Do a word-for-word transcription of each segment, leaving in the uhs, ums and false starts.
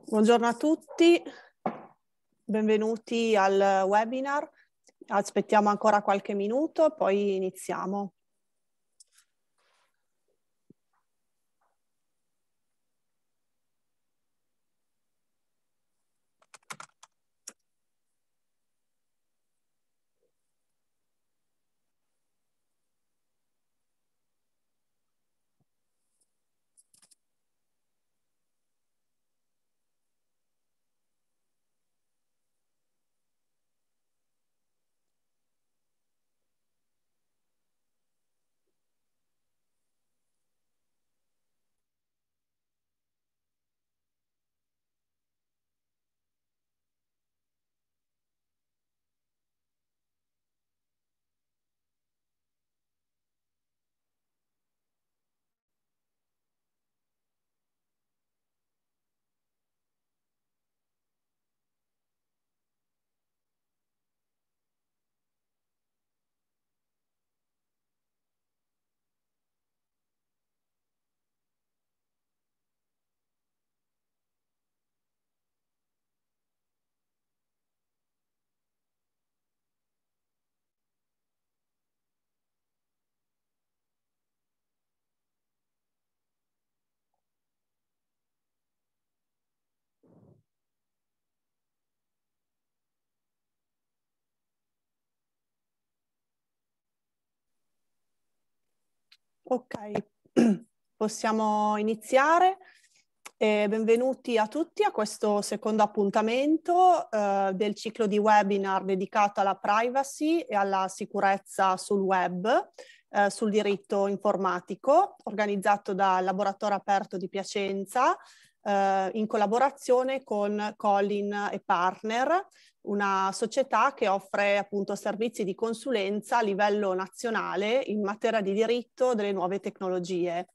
Buongiorno a tutti, benvenuti al webinar. Aspettiamo ancora qualche minuto, poi iniziamo. Ok, possiamo iniziare. Eh, benvenuti a tutti a questo secondo appuntamento eh, del ciclo di webinar dedicato alla privacy e alla sicurezza sul web, eh, sul diritto informatico, organizzato dal Laboratorio Aperto di Piacenza, eh, in collaborazione con Collin e Partner, una società che offre appunto servizi di consulenza a livello nazionale in materia di diritto delle nuove tecnologie.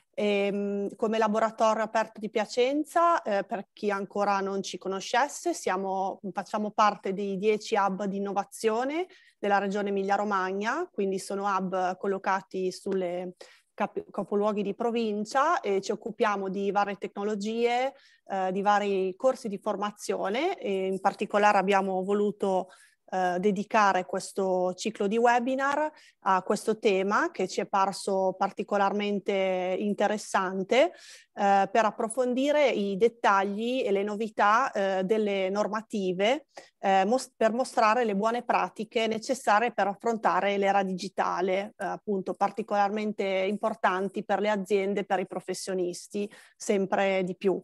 E, come Laboratorio Aperto di Piacenza, eh, per chi ancora non ci conoscesse, siamo, facciamo parte dei dieci hub di innovazione della regione Emilia-Romagna, quindi sono hub collocati sulle cap- capoluoghi di provincia e ci occupiamo di varie tecnologie, eh, di vari corsi di formazione e in particolare abbiamo voluto eh, dedicare questo ciclo di webinar a questo tema che ci è parso particolarmente interessante eh, per approfondire i dettagli e le novità eh, delle normative eh, mos- per mostrare le buone pratiche necessarie per affrontare l'era digitale, eh, appunto particolarmente importanti per le aziende e per i professionisti, sempre di più.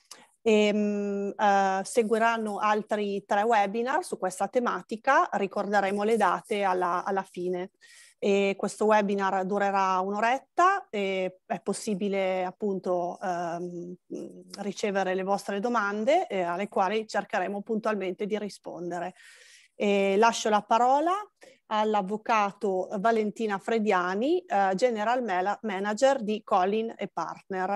E, mh, eh, seguiranno altri tre webinar su questa tematica, ricorderemo le date alla, alla fine. E questo webinar durerà un'oretta e è possibile appunto ehm, ricevere le vostre domande eh, alle quali cercheremo puntualmente di rispondere. E lascio la parola all'avvocato Valentina Frediani, eh, General Manager di Collin e Partner.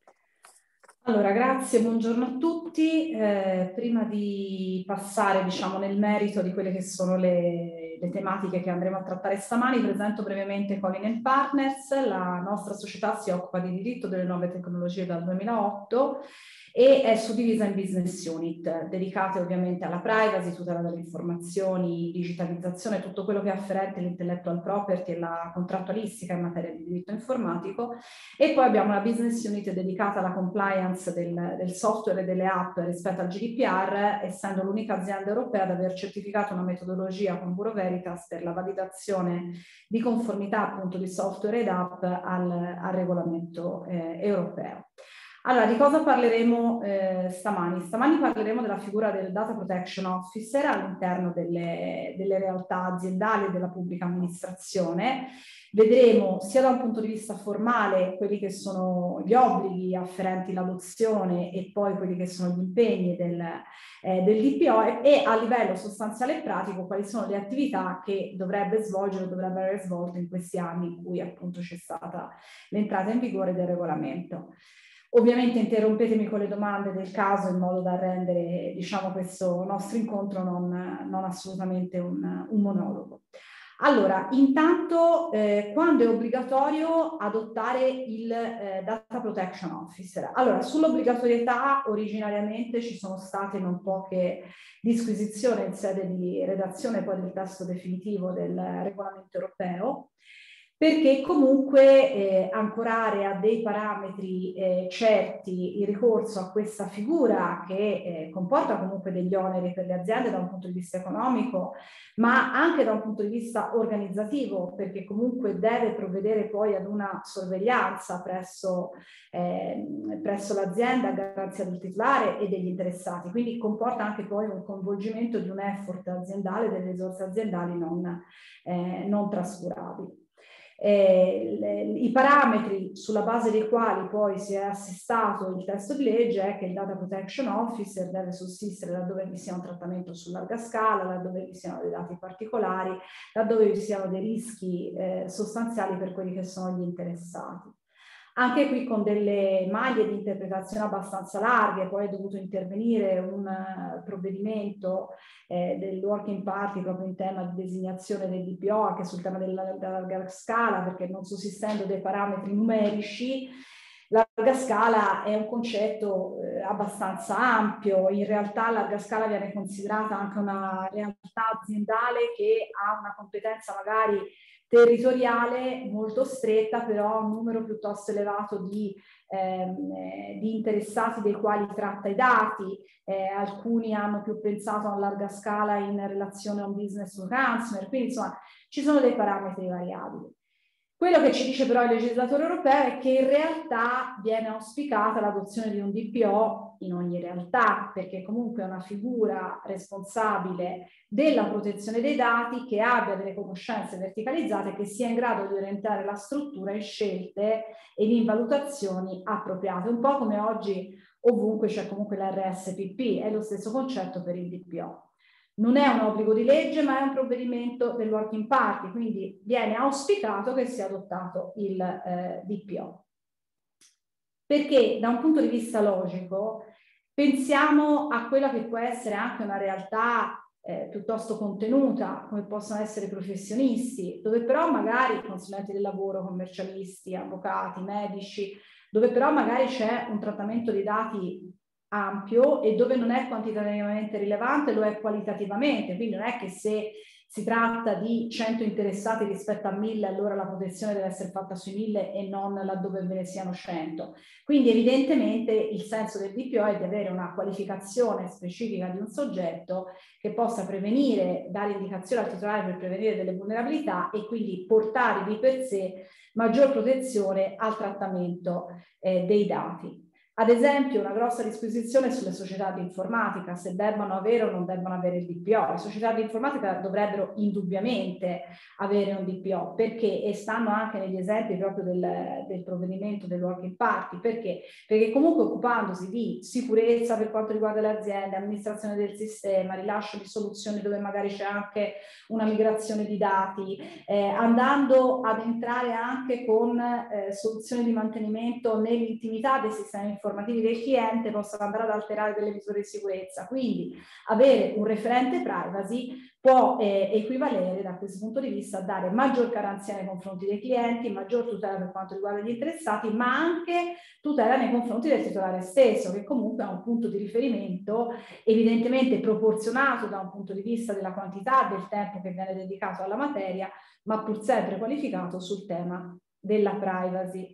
Allora, grazie, buongiorno a tutti. Eh, prima di passare, diciamo, nel merito di quelle che sono le, le tematiche che andremo a trattare stamani, presento brevemente Collin and Partners. La nostra società si occupa di diritto delle nuove tecnologie dal duemilaotto e è suddivisa in business unit, dedicate ovviamente alla privacy, tutela delle informazioni, digitalizzazione, tutto quello che è afferente all'intellectual property e la contrattualistica in materia di diritto informatico. E poi abbiamo una business unit dedicata alla compliance del, del software e delle app rispetto al G D P R, essendo l'unica azienda europea ad aver certificato una metodologia con Bureau Veritas per la validazione di conformità appunto di software ed app al, al regolamento eh, europeo. Allora, di cosa parleremo eh, stamani? Stamani parleremo della figura del Data Protection Officer all'interno delle, delle realtà aziendali e della pubblica amministrazione. Vedremo sia da un punto di vista formale quelli che sono gli obblighi afferenti all'adozione e poi quelli che sono gli impegni del, eh, del D P O e, e a livello sostanziale e pratico quali sono le attività che dovrebbe svolgere o dovrebbe aver svolto in questi anni in cui appunto c'è stata l'entrata in vigore del regolamento. Ovviamente interrompetemi con le domande del caso in modo da rendere, diciamo, questo nostro incontro non, non assolutamente un, un monologo. Allora, intanto eh, quando è obbligatorio adottare il eh, Data Protection Officer? Allora, sull'obbligatorietà originariamente ci sono state non poche disquisizioni in sede di redazione poi del testo definitivo del regolamento europeo, perché comunque eh, ancorare a dei parametri eh, certi il ricorso a questa figura che eh, comporta comunque degli oneri per le aziende da un punto di vista economico, ma anche da un punto di vista organizzativo, perché comunque deve provvedere poi ad una sorveglianza presso, eh, presso l'azienda a garanzia del titolare e degli interessati, quindi comporta anche poi un coinvolgimento di un effort aziendale, delle risorse aziendali non, eh, non trascurabili. Eh, le, I parametri sulla base dei quali poi si è assestato il testo di legge è che il Data Protection Officer deve sussistere laddove vi sia un trattamento su larga scala, laddove vi siano dei dati particolari, laddove vi siano dei rischi eh, sostanziali per quelli che sono gli interessati. Anche qui con delle maglie di interpretazione abbastanza larghe, poi è dovuto intervenire un uh, provvedimento eh, del Working Party proprio in tema di designazione del D P O, anche sul tema della, della larga scala, perché non sussistendo dei parametri numerici, la larga scala è un concetto eh, abbastanza ampio. In realtà larga scala viene considerata anche una realtà aziendale che ha una competenza magari territoriale molto stretta, però un numero piuttosto elevato di, ehm, di interessati dei quali tratta i dati. Eh, alcuni hanno più pensato a larga scala in relazione a un business to customer, quindi insomma ci sono dei parametri variabili. Quello che ci dice però il legislatore europeo è che in realtà viene auspicata l'adozione di un D P O in ogni realtà, perché comunque è una figura responsabile della protezione dei dati che abbia delle conoscenze verticalizzate, che sia in grado di orientare la struttura in scelte ed in valutazioni appropriate, un po' come oggi ovunque c'è comunque l'R S P P, è lo stesso concetto per il D P O. Non è un obbligo di legge, ma è un provvedimento del Working Party, quindi viene auspicato che sia adottato il eh, D P O. Perché da un punto di vista logico pensiamo a quella che può essere anche una realtà eh, piuttosto contenuta, come possono essere i professionisti, dove però magari consulenti del lavoro, commercialisti, avvocati, medici, dove però magari c'è un trattamento dei dati ampio e dove non è quantitativamente rilevante, lo è qualitativamente, quindi non è che se si tratta di cento interessati rispetto a mille, allora la protezione deve essere fatta sui mille e non laddove ve ne siano cento. Quindi evidentemente il senso del D P O è di avere una qualificazione specifica di un soggetto che possa prevenire, dare indicazione al titolare per prevenire delle vulnerabilità e quindi portare di per sé maggior protezione al trattamento eh, dei dati. Ad esempio, una grossa disquisizione sulle società di informatica, se debbano avere o non debbano avere il D P O. Le società di informatica dovrebbero indubbiamente avere un D P O, perché, e stanno anche negli esempi proprio del, del provvedimento del Working Party, perché? Perché comunque occupandosi di sicurezza per quanto riguarda le aziende, amministrazione del sistema, rilascio di soluzioni dove magari c'è anche una migrazione di dati, eh, andando ad entrare anche con eh, soluzioni di mantenimento nell'intimità dei sistemi informativi informativi del cliente, possono andare ad alterare delle misure di sicurezza. Quindi avere un referente privacy può eh, equivalere da questo punto di vista a dare maggior garanzia nei confronti dei clienti, maggior tutela per quanto riguarda gli interessati, ma anche tutela nei confronti del titolare stesso, che comunque ha un punto di riferimento evidentemente proporzionato da un punto di vista della quantità del tempo che viene dedicato alla materia, ma pur sempre qualificato sul tema della privacy.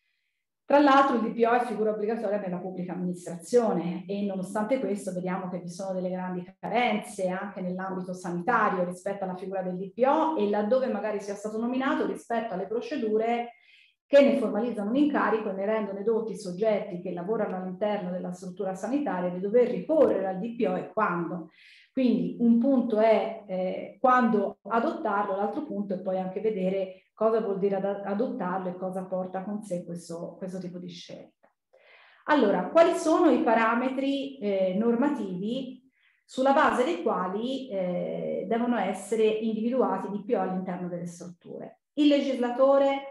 Tra l'altro il D P O è figura obbligatoria nella pubblica amministrazione e nonostante questo vediamo che vi sono delle grandi carenze anche nell'ambito sanitario rispetto alla figura del D P O e laddove magari sia stato nominato rispetto alle procedure che ne formalizzano un incarico e ne rendono edotti soggetti che lavorano all'interno della struttura sanitaria di dover ricorrere al D P O e quando. Quindi un punto è eh, quando adottarlo, l'altro punto è poi anche vedere cosa vuol dire ad adottarlo e cosa porta con sé questo, questo tipo di scelta. Allora, quali sono i parametri eh, normativi sulla base dei quali eh, devono essere individuati i D P O all'interno delle strutture? Il legislatore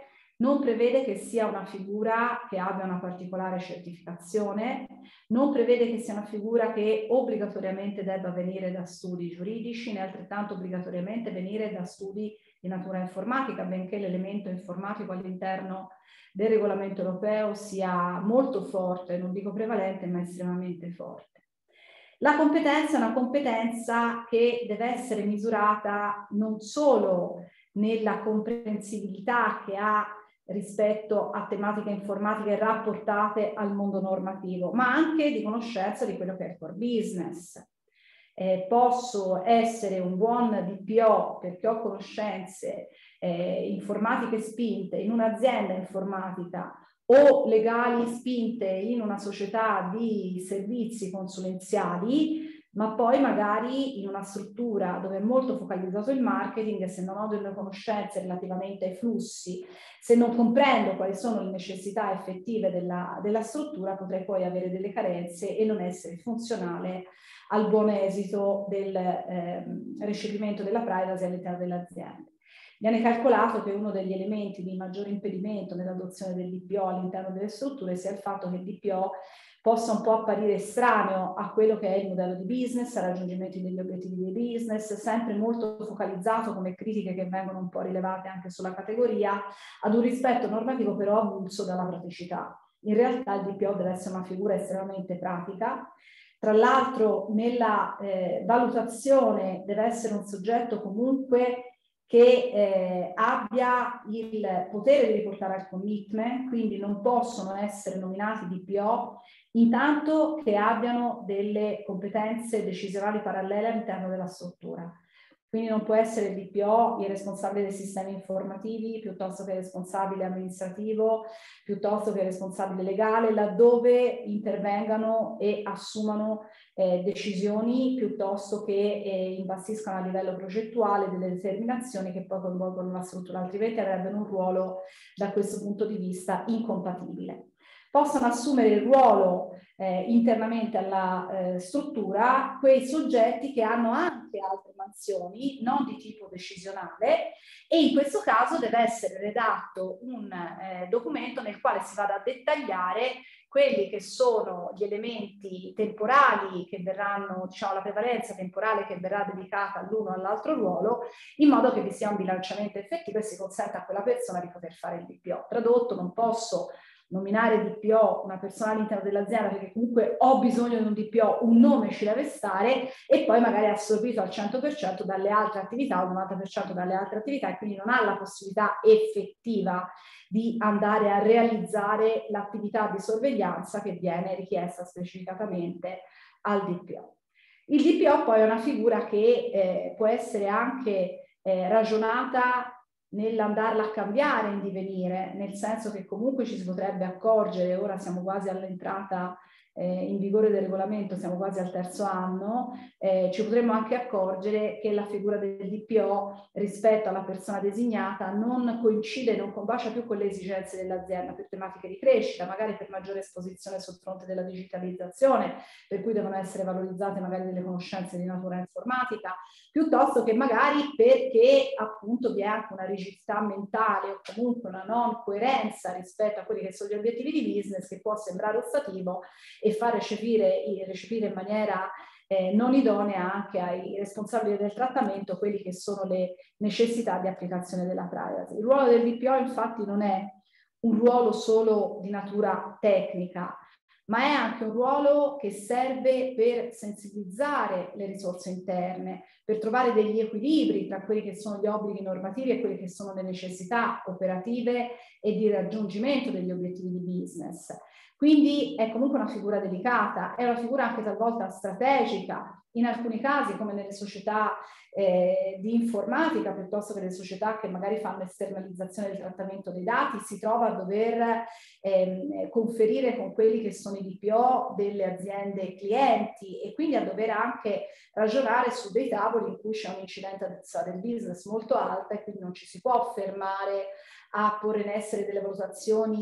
non prevede che sia una figura che abbia una particolare certificazione, non prevede che sia una figura che obbligatoriamente debba venire da studi giuridici, né altrettanto obbligatoriamente venire da studi di natura informatica, benché l'elemento informatico all'interno del regolamento europeo sia molto forte, non dico prevalente, ma estremamente forte. La competenza è una competenza che deve essere misurata non solo nella comprensibilità che ha rispetto a tematiche informatiche rapportate al mondo normativo, ma anche di conoscenza di quello che è il core business. Eh, posso essere un buon D P O perché ho conoscenze eh, informatiche spinte in un'azienda informatica o legali spinte in una società di servizi consulenziali, ma poi magari in una struttura dove è molto focalizzato il marketing e se non ho delle conoscenze relativamente ai flussi, se non comprendo quali sono le necessità effettive della, della struttura, potrei poi avere delle carenze e non essere funzionale al buon esito del eh, recepimento della privacy all'interno dell'azienda. Viene calcolato che uno degli elementi di maggiore impedimento nell'adozione del D P O all'interno delle strutture sia il fatto che il D P O possa un po' apparire estraneo a quello che è il modello di business, al raggiungimento degli obiettivi di business, sempre molto focalizzato, come critiche che vengono un po' rilevate anche sulla categoria, ad un rispetto normativo però avulso dalla praticità. In realtà il D P O deve essere una figura estremamente pratica. Tra l'altro nella eh, valutazione deve essere un soggetto comunque che eh, abbia il potere di riportare al commitment, quindi non possono essere nominati D P O intanto che abbiano delle competenze decisionali parallele all'interno della struttura. Quindi non può essere il D P O il responsabile dei sistemi informativi piuttosto che il responsabile amministrativo, piuttosto che il responsabile legale, laddove intervengano e assumano eh, decisioni piuttosto che eh, imbastiscano a livello progettuale delle determinazioni che poi coinvolgono la struttura, altrimenti avrebbero un ruolo da questo punto di vista incompatibile. Possono assumere il ruolo eh, internamente alla eh, struttura quei soggetti che hanno anche altre mansioni, non di tipo decisionale, e in questo caso deve essere redatto un eh, documento nel quale si vada a dettagliare quelli che sono gli elementi temporali che verranno, diciamo la prevalenza temporale che verrà dedicata all'uno o all'altro ruolo, in modo che vi sia un bilanciamento effettivo e si consenta a quella persona di poter fare il D P O. Tradotto, non posso nominare D P O una persona all'interno dell'azienda perché comunque ho bisogno di un D P O, un nome ci deve stare e poi magari è assorbito al cento per cento dalle altre attività o al novanta per cento dalle altre attività e quindi non ha la possibilità effettiva di andare a realizzare l'attività di sorveglianza che viene richiesta specificatamente al D P O. Il D P O poi è una figura che eh, può essere anche eh, ragionata nell'andarla a cambiare in divenire, nel senso che comunque ci si potrebbe accorgere, ora siamo quasi all'entrata eh, in vigore del regolamento, siamo quasi al terzo anno, eh, ci potremmo anche accorgere che la figura del D P O rispetto alla persona designata non coincide, non combacia più con le esigenze dell'azienda per tematiche di crescita, magari per maggiore esposizione sul fronte della digitalizzazione, per cui devono essere valorizzate magari delle conoscenze di natura informatica, piuttosto che magari perché appunto vi è anche una rigidità mentale o comunque una non coerenza rispetto a quelli che sono gli obiettivi di business che può sembrare ostativo e far recepire, recepire in maniera eh, non idonea anche ai responsabili del trattamento quelli che sono le necessità di applicazione della privacy. Il ruolo del D P O infatti non è un ruolo solo di natura tecnica, ma è anche un ruolo che serve per sensibilizzare le risorse interne, per trovare degli equilibri tra quelli che sono gli obblighi normativi e quelle che sono le necessità operative e di raggiungimento degli obiettivi di business. Quindi è comunque una figura delicata, è una figura anche talvolta strategica, in alcuni casi come nelle società eh, di informatica piuttosto che nelle società che magari fanno esternalizzazione del trattamento dei dati, si trova a dover eh, conferire con quelli che sono i D P O delle aziende clienti e quindi a dover anche ragionare su dei tavoli in cui c'è un'incidenza del business molto alta e quindi non ci si può fermare a porre in essere delle valutazioni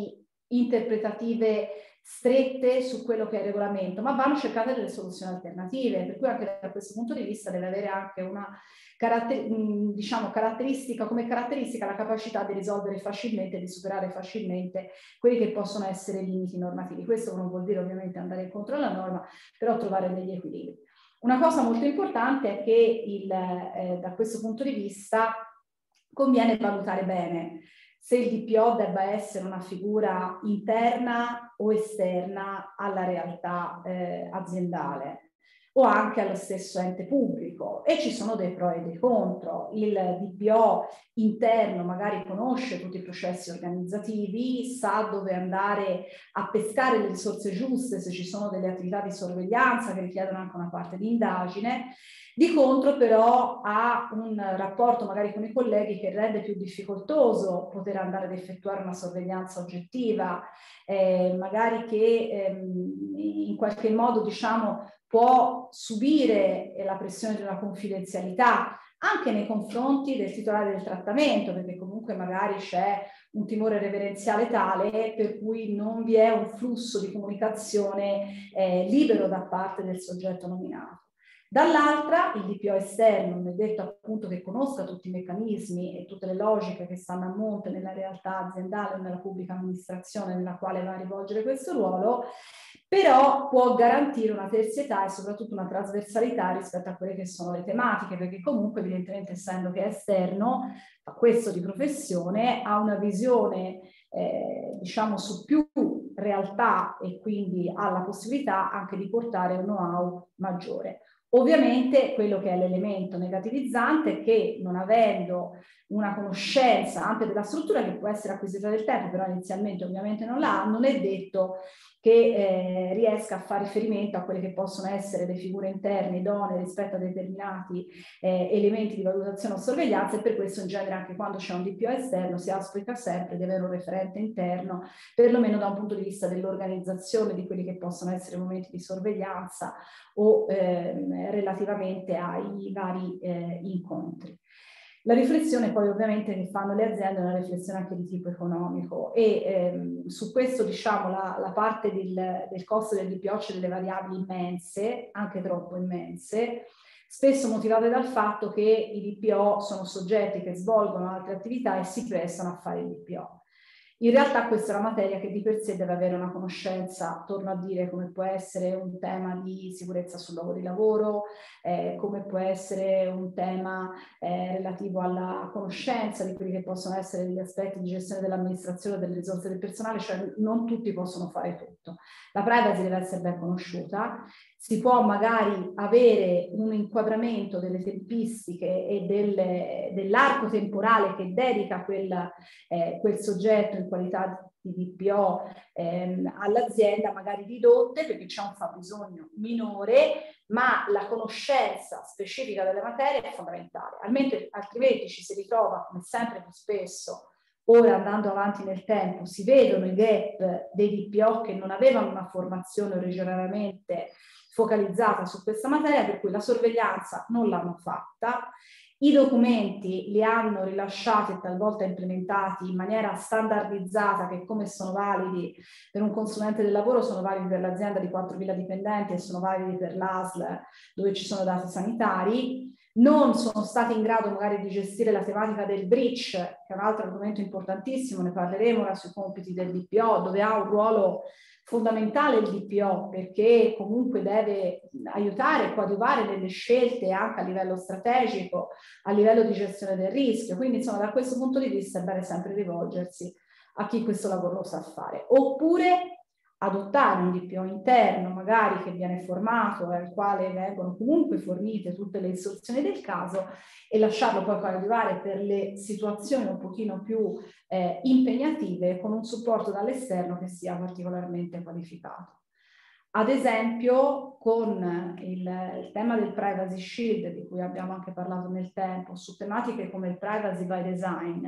interpretative strette su quello che è il regolamento, ma vanno cercate delle soluzioni alternative, per cui anche da questo punto di vista deve avere anche una caratter- diciamo, caratteristica, come caratteristica la capacità di risolvere facilmente, di superare facilmente quelli che possono essere limiti normativi. Questo non vuol dire ovviamente andare incontro alla norma, però trovare degli equilibri. Una cosa molto importante è che il, eh, da questo punto di vista conviene valutare bene se il D P O debba essere una figura interna o esterna alla realtà eh, aziendale o anche allo stesso ente pubblico, e ci sono dei pro e dei contro. Il D P O interno magari conosce tutti i processi organizzativi, sa dove andare a pescare le risorse giuste se ci sono delle attività di sorveglianza che richiedono anche una parte di indagine. Di contro però ha un rapporto magari con i colleghi che rende più difficoltoso poter andare ad effettuare una sorveglianza oggettiva, eh, magari che ehm, in qualche modo diciamo può subire la pressione di una confidenzialità anche nei confronti del titolare del trattamento, perché comunque magari c'è un timore reverenziale tale per cui non vi è un flusso di comunicazione eh, libero da parte del soggetto nominato. Dall'altra, il D P O esterno non è detto appunto che conosca tutti i meccanismi e tutte le logiche che stanno a monte nella realtà aziendale o nella pubblica amministrazione nella quale va a rivolgere questo ruolo, però può garantire una terzietà e soprattutto una trasversalità rispetto a quelle che sono le tematiche, perché comunque evidentemente essendo che è esterno a questo di professione ha una visione eh, diciamo su più realtà e quindi ha la possibilità anche di portare un know-how maggiore. Ovviamente quello che è l'elemento negativizzante è che non avendo una conoscenza anche della struttura che può essere acquisita nel tempo, però inizialmente ovviamente non la ha, non è detto che eh, riesca a fare riferimento a quelle che possono essere le figure interne idonee rispetto a determinati eh, elementi di valutazione o sorveglianza, e per questo in genere anche quando c'è un D P O esterno si auspica sempre di avere un referente interno, perlomeno da un punto di vista dell'organizzazione di quelli che possono essere momenti di sorveglianza o eh, relativamente ai vari eh, incontri. La riflessione poi ovviamente che fanno le aziende è una riflessione anche di tipo economico e ehm, su questo diciamo la, la parte del, del costo del D P O c'è delle variabili immense, anche troppo immense, spesso motivate dal fatto che i D P O sono soggetti che svolgono altre attività e si prestano a fare il D P O. In realtà questa è una materia che di per sé deve avere una conoscenza, torno a dire, come può essere un tema di sicurezza sul luogo di lavoro, eh, come può essere un tema eh, relativo alla conoscenza di quelli che possono essere gli aspetti di gestione dell'amministrazione delle risorse del personale, cioè non tutti possono fare tutto. La privacy deve essere ben conosciuta, si può magari avere un inquadramento delle tempistiche e del, dell'arco temporale che dedica quel, eh, quel soggetto in qualità di D P O ehm, all'azienda, magari ridotte perché c'è un fabbisogno minore, ma la conoscenza specifica delle materie è fondamentale, altrimenti ci si ritrova, come sempre più spesso, ora andando avanti nel tempo, si vedono i gap dei D P O che non avevano una formazione originariamente focalizzata su questa materia, per cui la sorveglianza non l'hanno fatta, i documenti li hanno rilasciati e talvolta implementati in maniera standardizzata, che come sono validi per un consulente del lavoro sono validi per l'azienda di quattromila dipendenti e sono validi per l'A S L dove ci sono dati sanitari. Non sono stati in grado magari di gestire la tematica del breach, che è un altro argomento importantissimo, ne parleremo ora sui compiti del D P O, dove ha un ruolo fondamentale il D P O, perché comunque deve aiutare e coadiuvare nelle scelte anche a livello strategico, a livello di gestione del rischio. Quindi insomma da questo punto di vista è bene sempre rivolgersi a chi questo lavoro lo sa fare. Oppure adottare un D P O interno, magari che viene formato, al quale vengono comunque fornite tutte le istruzioni del caso, e lasciarlo poi coadiuvare per le situazioni un pochino più eh, impegnative con un supporto dall'esterno che sia particolarmente qualificato. Ad esempio, con il, il tema del Privacy Shield, di cui abbiamo anche parlato nel tempo, su tematiche come il Privacy by Design,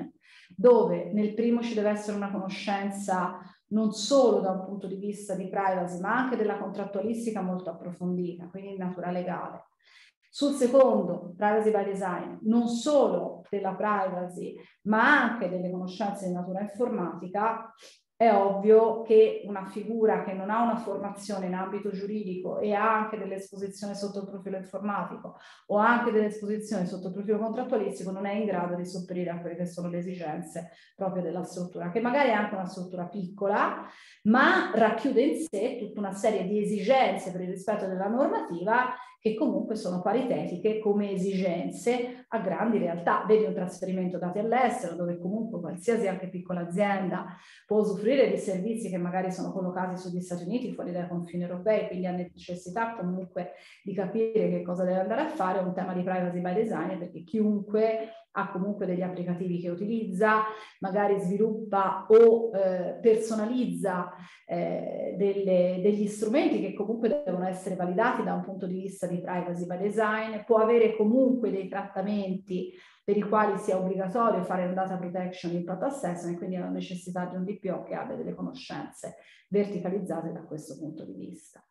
dove nel primo ci deve essere una conoscenza non solo da un punto di vista di privacy, ma anche della contrattualistica molto approfondita, quindi in natura legale. Sul secondo, privacy by design, non solo della privacy, ma anche delle conoscenze di natura informatica, è ovvio che una figura che non ha una formazione in ambito giuridico e ha anche dell'esposizione sotto il profilo informatico o anche dell'esposizione sotto il profilo contrattualistico non è in grado di sopperire a quelle che sono le esigenze proprio della struttura, che magari è anche una struttura piccola, ma racchiude in sé tutta una serie di esigenze per il rispetto della normativa che comunque sono paritetiche come esigenze a grandi realtà. Vedi un trasferimento dati all'estero, dove comunque qualsiasi anche piccola azienda può usufruire di servizi che magari sono collocati sugli Stati Uniti, fuori dai confini europei, quindi ha necessità comunque di capire che cosa deve andare a fare. È un tema di privacy by design, perché chiunque ha comunque degli applicativi che utilizza, magari sviluppa o eh, personalizza eh, delle, degli strumenti che comunque devono essere validati da un punto di vista di privacy by design, può avere comunque dei trattamenti per i quali sia obbligatorio fare un data protection impact assessment, e quindi ha la necessità di un D P O che abbia delle conoscenze verticalizzate da questo punto di vista.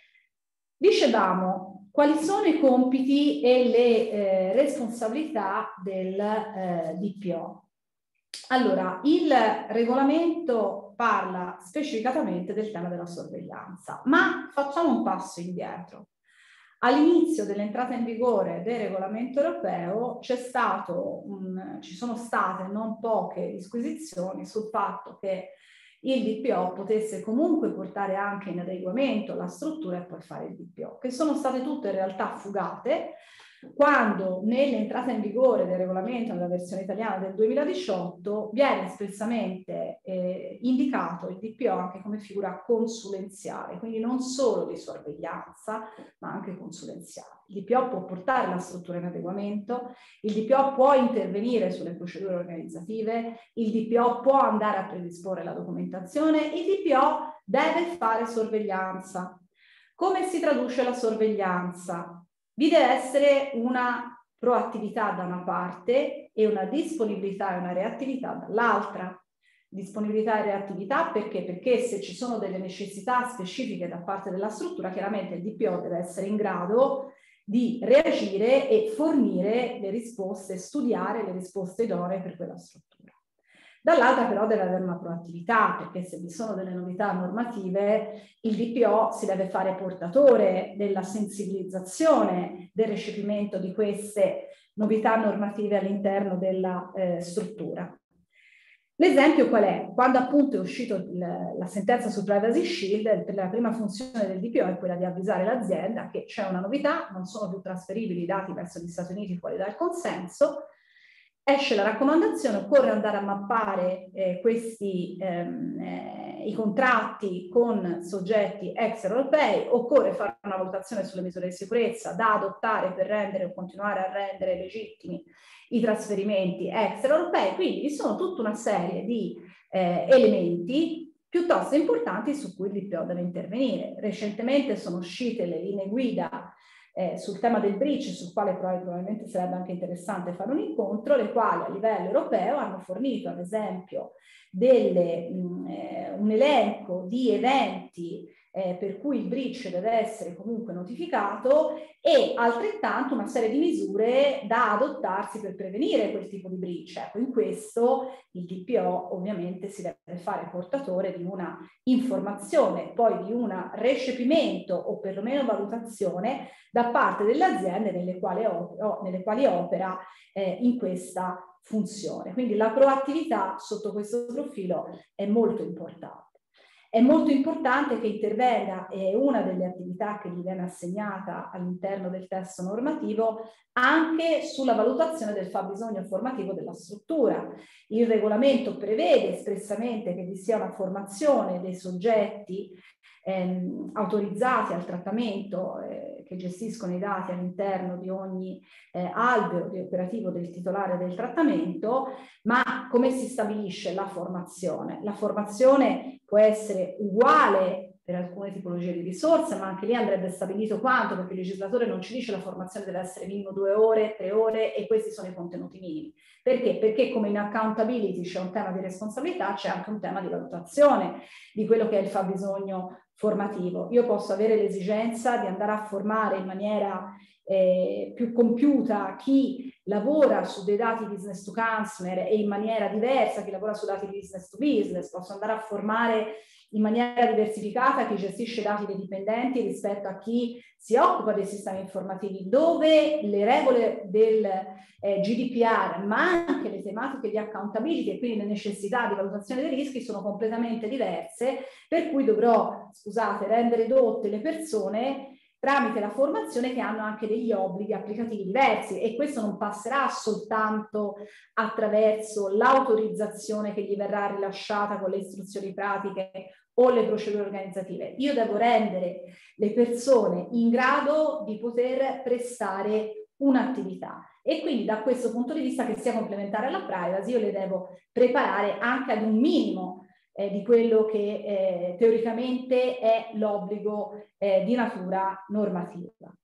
Dicevamo, quali sono i compiti e le eh, responsabilità del eh, D P O? Allora, il regolamento parla specificatamente del tema della sorveglianza, ma facciamo un passo indietro. All'inizio dell'entrata in vigore del regolamento europeo c'è stato un, ci sono state non poche disquisizioni sul fatto che il D P O potesse comunque portare anche in adeguamento la struttura e poi fare il D P O, che sono state tutte in realtà fugate quando nell'entrata in vigore del regolamento nella versione italiana del duemiladiciotto viene espressamente eh, indicato il D P O anche come figura consulenziale, quindi non solo di sorveglianza ma anche consulenziale. Il D P O può portare la struttura in adeguamento, il D P O può intervenire sulle procedure organizzative, il D P O può andare a predisporre la documentazione, il D P O deve fare sorveglianza. Come si traduce la sorveglianza? Vi deve essere una proattività da una parte e una disponibilità e una reattività dall'altra. Disponibilità e reattività perché? Perché se ci sono delle necessità specifiche da parte della struttura, chiaramente il D P O deve essere in grado di reagire e fornire le risposte, studiare le risposte idonee per quella struttura. Dall'altra però deve avere una proattività, perché se vi sono delle novità normative, il D P O si deve fare portatore della sensibilizzazione, del recepimento di queste novità normative all'interno della eh, struttura. L'esempio qual è? Quando appunto è uscita la sentenza su Privacy Shield, la prima funzione del D P O è quella di avvisare l'azienda che c'è una novità, non sono più trasferibili i dati verso gli Stati Uniti fuori dal consenso. Esce la raccomandazione, occorre andare a mappare eh, questi, ehm, eh, i contratti con soggetti extraeuropei, occorre fare una valutazione sulle misure di sicurezza da adottare per rendere o continuare a rendere legittimi i trasferimenti extraeuropei, quindi vi sono tutta una serie di eh, elementi piuttosto importanti su cui il D P O deve intervenire. Recentemente sono uscite le linee guida Eh, sul tema del breach, sul quale probabilmente sarebbe anche interessante fare un incontro, le quali a livello europeo hanno fornito ad esempio delle, mh, eh, un elenco di eventi eh, per cui il breach deve essere comunque notificato e altrettanto una serie di misure da adottarsi per prevenire quel tipo di breach. Ecco, in questo il D P O ovviamente si deve fare portatore di una informazione, poi di un recepimento o perlomeno valutazione da parte delle aziende nelle quali opera, nelle quali opera eh, in questa funzione. Quindi la proattività sotto questo profilo è molto importante. È molto importante che intervenga, è una delle attività che gli viene assegnata all'interno del testo normativo, anche sulla valutazione del fabbisogno formativo della struttura. Il regolamento prevede espressamente che vi sia una formazione dei soggetti ehm, autorizzati al trattamento eh, che gestiscono i dati all'interno di ogni eh, alveo di operativo del titolare del trattamento, ma come si stabilisce la formazione? La formazione può essere uguale per alcune tipologie di risorse, ma anche lì andrebbe stabilito quanto, perché il legislatore non ci dice la formazione deve essere minimo due ore, tre ore e questi sono i contenuti minimi. Perché? Perché come in accountability c'è un tema di responsabilità, c'è anche un tema di valutazione di quello che è il fabbisogno formativo. Io posso avere l'esigenza di andare a formare in maniera eh, più compiuta chi lavora su dei dati business to customer e in maniera diversa, chi lavora su dati business to business, posso andare a formare in maniera diversificata chi gestisce dati dei dipendenti rispetto a chi si occupa dei sistemi informativi, dove le regole del eh, G D P R, ma anche le tematiche di accountability e quindi le necessità di valutazione dei rischi sono completamente diverse, per cui dovrò, scusate, rendere dotte le persone tramite la formazione che hanno anche degli obblighi applicativi diversi, e questo non passerà soltanto attraverso l'autorizzazione che gli verrà rilasciata con le istruzioni pratiche o le procedure organizzative. Io devo rendere le persone in grado di poter prestare un'attività, e quindi da questo punto di vista, che sia complementare alla privacy, io le devo preparare anche ad un minimo Eh, di quello che eh, teoricamente è l'obbligo eh, di natura normativa.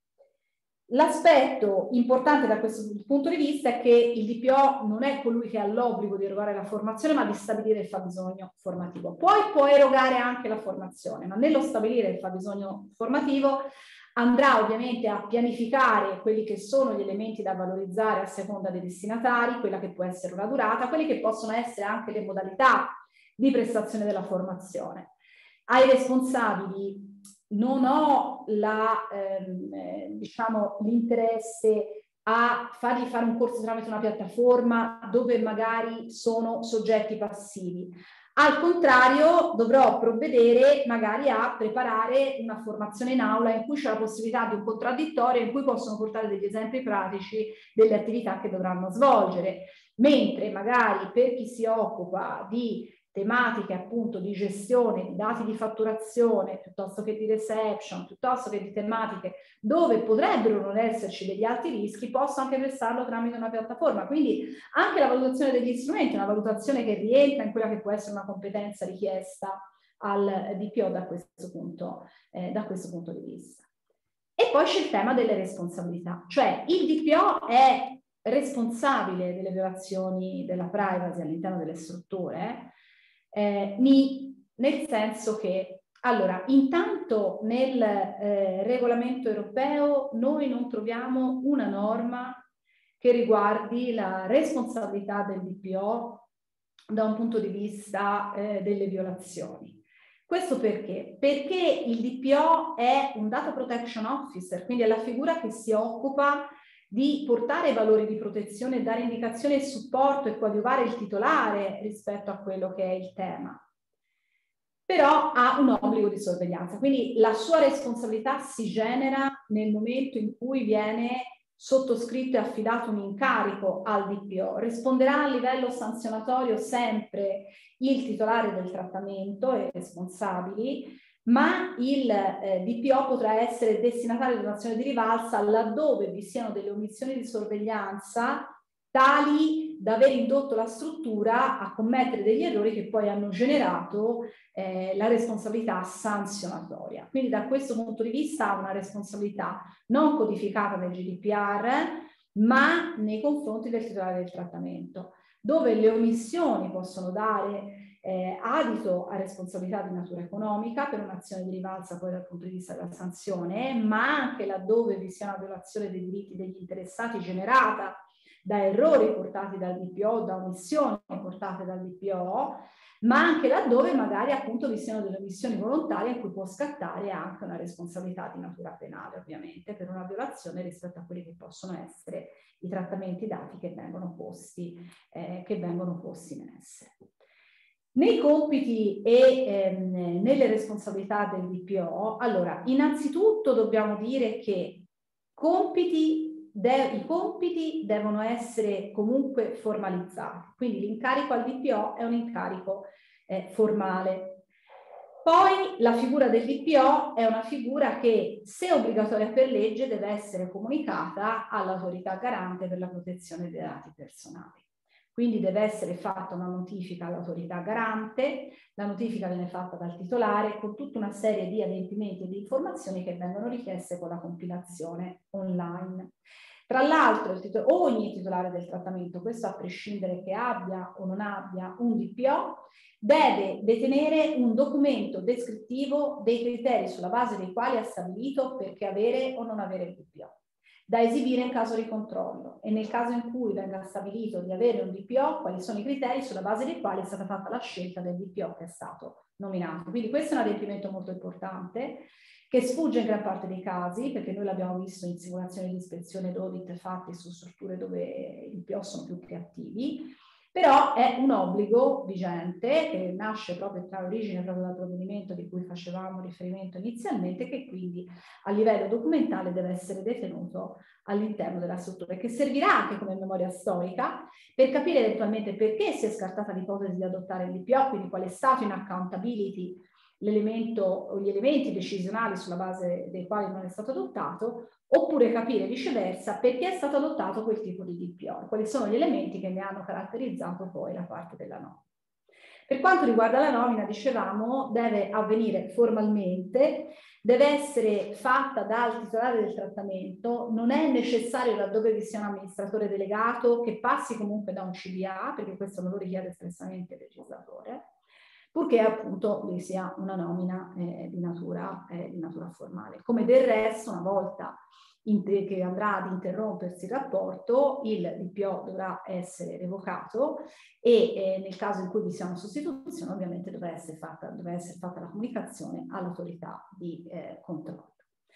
L'aspetto importante da questo punto di vista è che il D P O non è colui che ha l'obbligo di erogare la formazione, ma di stabilire il fabbisogno formativo. Poi può erogare anche la formazione, ma nello stabilire il fabbisogno formativo andrà ovviamente a pianificare quelli che sono gli elementi da valorizzare a seconda dei destinatari, quella che può essere una durata, quelli che possono essere anche le modalità di prestazione della formazione. Ai responsabili non ho la, ehm, diciamo, l'interesse a fargli fare un corso tramite una piattaforma dove magari sono soggetti passivi. Al contrario, dovrò provvedere magari a preparare una formazione in aula in cui c'è la possibilità di un contraddittorio, in cui possono portare degli esempi pratici delle attività che dovranno svolgere, mentre magari per chi si occupa di tematiche appunto di gestione di dati di fatturazione piuttosto che di reception, piuttosto che di tematiche dove potrebbero non esserci degli alti rischi, posso anche prestarlo tramite una piattaforma. Quindi anche la valutazione degli strumenti è una valutazione che rientra in quella che può essere una competenza richiesta al D P O da questo punto, eh, da questo punto di vista. E poi c'è il tema delle responsabilità, cioè il D P O è responsabile delle violazioni della privacy all'interno delle strutture, Eh, ni, nel senso che, allora, intanto nel eh, regolamento europeo noi non troviamo una norma che riguardi la responsabilità del D P O da un punto di vista eh, delle violazioni. Questo perché? Perché il D P O è un Data Protection Officer, quindi è la figura che si occupa di portare i valori di protezione, dare indicazione e supporto e coadiuvare il titolare rispetto a quello che è il tema. Però ha un obbligo di sorveglianza, quindi la sua responsabilità si genera nel momento in cui viene sottoscritto e affidato un incarico al D P O. Risponderà a livello sanzionatorio sempre il titolare del trattamento e i responsabili, ma il eh, D P O potrà essere destinatario di un'azione di rivalsa laddove vi siano delle omissioni di sorveglianza tali da aver indotto la struttura a commettere degli errori che poi hanno generato eh, la responsabilità sanzionatoria. Quindi da questo punto di vista ha una responsabilità non codificata nel G D P R, ma nei confronti del titolare del trattamento, dove le omissioni possono dare Eh, adito a responsabilità di natura economica per un'azione di rivalsa poi dal punto di vista della sanzione, ma anche laddove vi sia una violazione dei diritti degli interessati generata da errori portati dal D P O, da omissioni portate dal D P O, ma anche laddove magari appunto vi siano delle omissioni volontarie in cui può scattare anche una responsabilità di natura penale, ovviamente, per una violazione rispetto a quelli che possono essere i trattamenti dati che vengono posti, eh, che vengono posti in essere. Nei compiti e ehm, nelle responsabilità del D P O, allora, innanzitutto dobbiamo dire che compiti de- i compiti devono essere comunque formalizzati, quindi l'incarico al D P O è un incarico eh, formale. Poi la figura del D P O è una figura che, se obbligatoria per legge, deve essere comunicata all'autorità garante per la protezione dei dati personali. Quindi deve essere fatta una notifica all'autorità garante, la notifica viene fatta dal titolare con tutta una serie di adempimenti e di informazioni che vengono richieste con la compilazione online. Tra l'altro ogni titolare del trattamento, questo a prescindere che abbia o non abbia un D P O, deve detenere un documento descrittivo dei criteri sulla base dei quali ha stabilito perché avere o non avere il D P O. da esibire in caso di controllo e nel caso in cui venga stabilito di avere un D P O, quali sono i criteri sulla base dei quali è stata fatta la scelta del D P O che è stato nominato. Quindi questo è un adempimento molto importante che sfugge in gran parte dei casi, perché noi l'abbiamo visto in simulazioni di ispezione ed audit fatti su strutture dove i D P O sono più creativi, però è un obbligo vigente che nasce proprio tra origine proprio dal provvedimento di cui facevamo riferimento inizialmente, che quindi a livello documentale deve essere detenuto all'interno della struttura e che servirà anche come memoria storica per capire eventualmente perché si è scartata l'ipotesi di adottare il D P O, quindi qual è stato in accountability l'elemento o gli elementi decisionali sulla base dei quali non è stato adottato, oppure capire viceversa perché è stato adottato quel tipo di D P O, quali sono gli elementi che ne hanno caratterizzato poi la parte della nomina. Per quanto riguarda la nomina, dicevamo, deve avvenire formalmente, deve essere fatta dal titolare del trattamento, non è necessario laddove vi sia un amministratore delegato che passi comunque da un C D A, perché questo non lo richiede espressamente il legislatore, purché appunto vi sia una nomina eh, di, natura, eh, di natura formale. Come del resto, una volta che andrà ad interrompersi il rapporto, il D P O dovrà essere revocato e eh, nel caso in cui vi sia una sostituzione ovviamente dovrà essere fatta, dovrà essere fatta la comunicazione all'autorità di eh, controllo.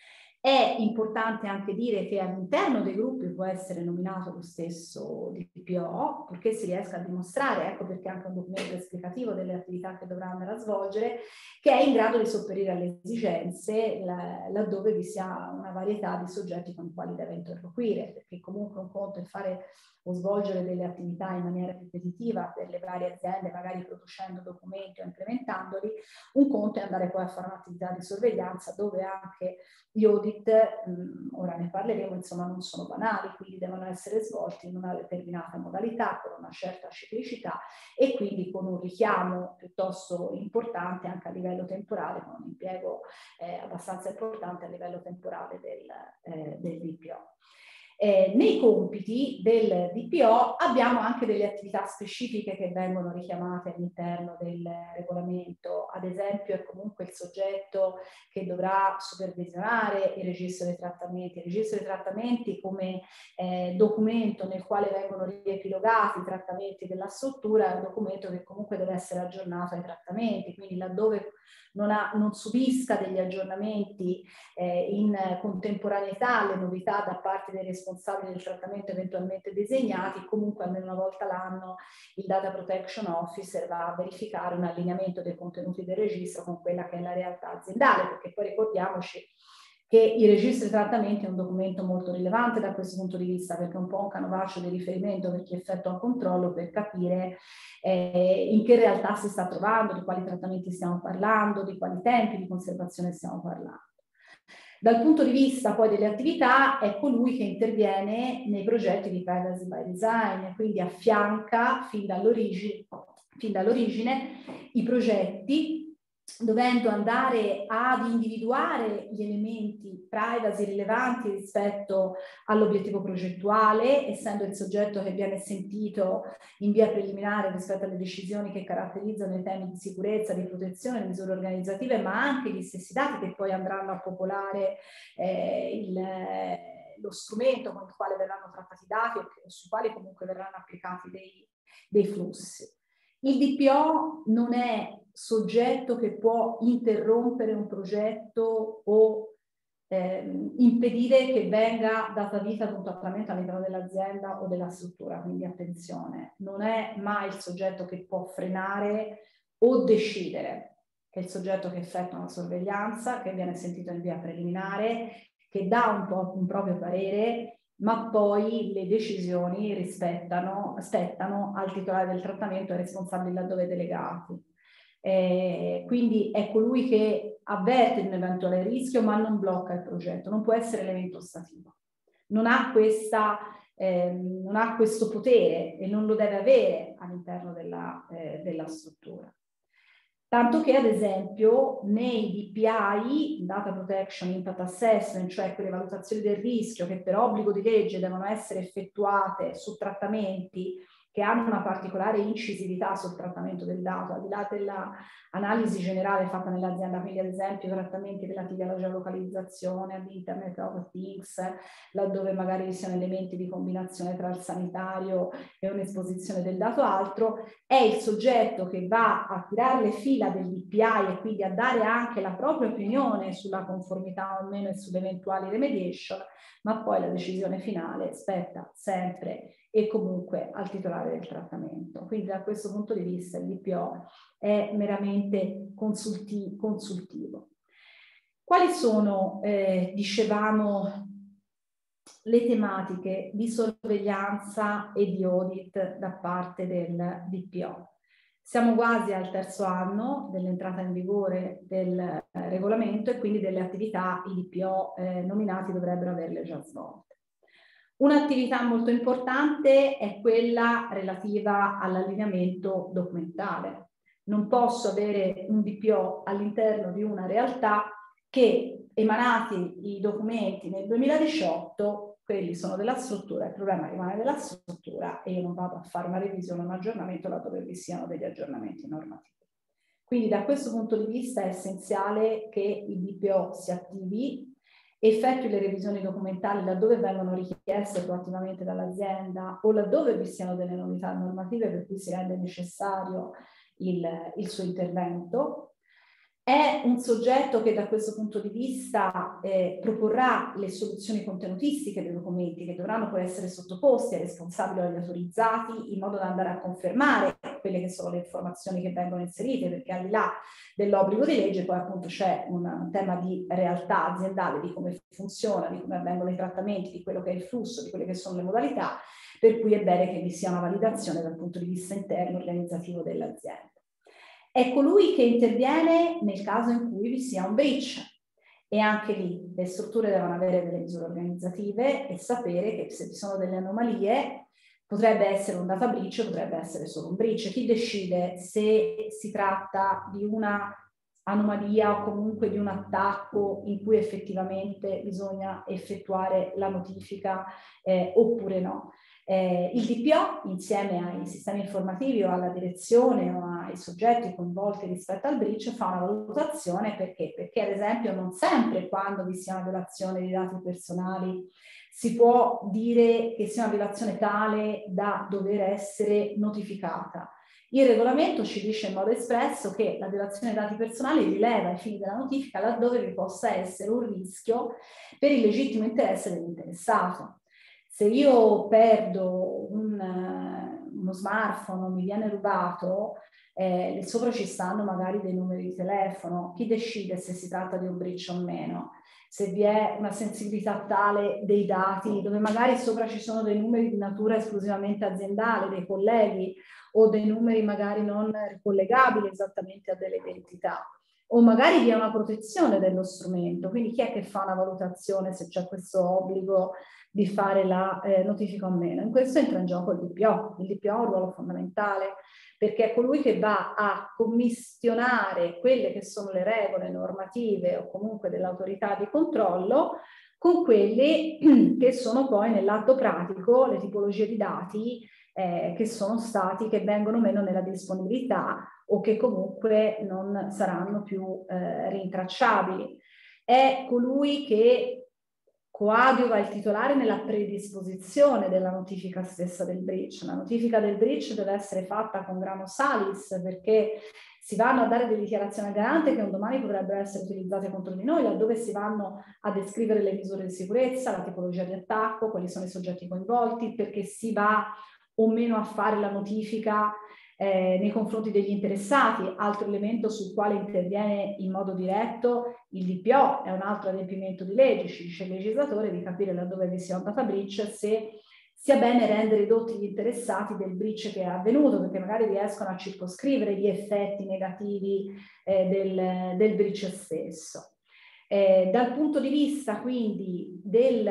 È importante anche dire che all'interno dei gruppi può essere nominato lo stesso D P O, purché si riesca a dimostrare, ecco perché anche un documento esplicativo delle attività che dovrà andare a svolgere, che è in grado di sopperire alle esigenze laddove vi sia una varietà di soggetti con i quali deve interloquire, perché comunque un conto è fare o svolgere delle attività in maniera ripetitiva per le varie aziende, magari producendo documenti o implementandoli, un conto è andare poi a fare un'attività di sorveglianza dove anche gli audit, mh, ora ne parleremo, insomma non sono banali, quindi devono essere svolti in una determinata modalità, con una certa ciclicità e quindi con un richiamo piuttosto importante anche a livello temporale, con un impiego eh, abbastanza importante a livello temporale del, eh, del D P O. Eh, nei compiti del D P O abbiamo anche delle attività specifiche che vengono richiamate all'interno del regolamento, ad esempio è comunque il soggetto che dovrà supervisionare il registro dei trattamenti. Il registro dei trattamenti come eh, documento nel quale vengono riepilogati i trattamenti della struttura è un documento che comunque deve essere aggiornato ai trattamenti, quindi laddove non, ha, non subisca degli aggiornamenti eh, in contemporaneità alle novità da parte dei responsabili del trattamento eventualmente disegnati, comunque almeno una volta l'anno il Data Protection Officer va a verificare un allineamento dei contenuti del registro con quella che è la realtà aziendale, perché poi ricordiamoci che il registro dei trattamenti è un documento molto rilevante da questo punto di vista, perché è un po' un canovaccio di riferimento per chi effettua un controllo per capire eh, in che realtà si sta trovando, di quali trattamenti stiamo parlando, di quali tempi di conservazione stiamo parlando. Dal punto di vista poi delle attività è colui che interviene nei progetti di privacy by design e quindi affianca fin dall'origine, fin dall'origine i progetti, dovendo andare ad individuare gli elementi privacy rilevanti rispetto all'obiettivo progettuale, essendo il soggetto che viene sentito in via preliminare rispetto alle decisioni che caratterizzano i temi di sicurezza, di protezione, misure organizzative, ma anche gli stessi dati che poi andranno a popolare eh, il, lo strumento con il quale verranno trattati i dati o sui quali comunque verranno applicati dei, dei flussi. Il D P O non è soggetto che può interrompere un progetto o ehm, impedire che venga data vita ad un trattamento all'interno dell'azienda o della struttura, quindi attenzione, non è mai il soggetto che può frenare o decidere, è il soggetto che effettua una sorveglianza, che viene sentito in via preliminare, che dà un, po', un proprio parere, ma poi le decisioni rispettano, spettano al titolare del trattamento e ai responsabili laddove delegati. Eh, quindi è colui che avverte un eventuale rischio ma non blocca il progetto, non può essere elemento ostativo. Non ha, questa, eh, non ha questo potere e non lo deve avere all'interno della, eh, della struttura. Tanto che, ad esempio, nei D P I, Data Protection Impact Assessment, cioè quelle valutazioni del rischio che per obbligo di legge devono essere effettuate su trattamenti che hanno una particolare incisività sul trattamento del dato, al di là dell'analisi generale fatta nell'azienda, quindi ad esempio trattamenti relativi alla geolocalizzazione, all'Internet of Things, laddove magari vi siano elementi di combinazione tra il sanitario e un'esposizione del dato altro, è il soggetto che va a tirare le fila del D P I e quindi a dare anche la propria opinione sulla conformità o meno e sulle eventuali remediation, ma poi la decisione finale spetta sempre e comunque al titolare del trattamento. Quindi da questo punto di vista il D P O è meramente consulti- consultivo. Quali sono, eh, dicevamo, le tematiche di sorveglianza e di audit da parte del D P O? Siamo quasi al terzo anno dell'entrata in vigore del eh, regolamento e quindi delle attività i D P O eh, nominati dovrebbero averle già svolte. Un'attività molto importante è quella relativa all'allineamento documentale. Non posso avere un D P O all'interno di una realtà che, emanati i documenti nel duemiladiciotto, quelli sono della struttura, il problema rimane della struttura e io non vado a fare una revisione, un aggiornamento laddove vi siano degli aggiornamenti normativi. Quindi da questo punto di vista è essenziale che il D P O si attivi, effettui le revisioni documentali laddove vengono richieste proattivamente dall'azienda o laddove vi siano delle novità normative per cui si rende necessario il, il suo intervento. È un soggetto che da questo punto di vista eh, proporrà le soluzioni contenutistiche dei documenti che dovranno poi essere sottoposti ai responsabili o agli autorizzati in modo da andare a confermare quelle che sono le informazioni che vengono inserite, perché al di là dell'obbligo di legge poi appunto c'è un, un tema di realtà aziendale, di come funziona, di come avvengono i trattamenti, di quello che è il flusso, di quelle che sono le modalità, per cui è bene che vi sia una validazione dal punto di vista interno organizzativo dell'azienda. È colui che interviene nel caso in cui vi sia un breach e anche lì le strutture devono avere delle misure organizzative e sapere che se vi sono delle anomalie potrebbe essere un data breach, potrebbe essere solo un breach. Chi decide se si tratta di una anomalia o comunque di un attacco in cui effettivamente bisogna effettuare la notifica eh, oppure no? Eh, il D P O, insieme ai sistemi informativi o alla direzione o ai soggetti coinvolti rispetto al breach, fa una valutazione perché? Perché ad esempio non sempre quando vi sia una violazione di dati personali si può dire che sia una violazione tale da dover essere notificata. Il regolamento ci dice in modo espresso che la violazione dei dati personali rileva ai fini della notifica laddove vi possa essere un rischio per il legittimo interesse dell'interessato. Se io perdo un, uno smartphone o mi viene rubato, eh, sopra ci stanno magari dei numeri di telefono, chi decide se si tratta di un breach o meno? Se vi è una sensibilità tale dei dati, dove magari sopra ci sono dei numeri di natura esclusivamente aziendale, dei colleghi, o dei numeri magari non ricollegabili esattamente a delle identità. O magari vi è una protezione dello strumento, quindi chi è che fa una valutazione se c'è questo obbligo di fare la eh, notifica o meno? In questo entra in gioco il D P O. Il D P O ha un ruolo fondamentale perché è colui che va a commissionare quelle che sono le regole normative o comunque dell'autorità di controllo con quelle che sono poi nell'atto pratico le tipologie di dati eh, che sono stati, che vengono meno nella disponibilità o che comunque non saranno più eh, rintracciabili. È colui che coadiuva il titolare nella predisposizione della notifica stessa del breach. La notifica del breach deve essere fatta con grano salis perché si vanno a dare delle dichiarazioni al garante che un domani potrebbero essere utilizzate contro di noi, laddove si vanno a descrivere le misure di sicurezza, la tipologia di attacco, quali sono i soggetti coinvolti, perché si va o meno a fare la notifica Eh, nei confronti degli interessati. Altro elemento sul quale interviene in modo diretto il D P O è un altro adempimento di legge, ci dice il legislatore di capire laddove vi sia un data breach se sia bene rendere ridotti gli interessati del breach che è avvenuto, perché magari riescono a circoscrivere gli effetti negativi eh, del, del breach stesso. Eh, dal punto di vista quindi del,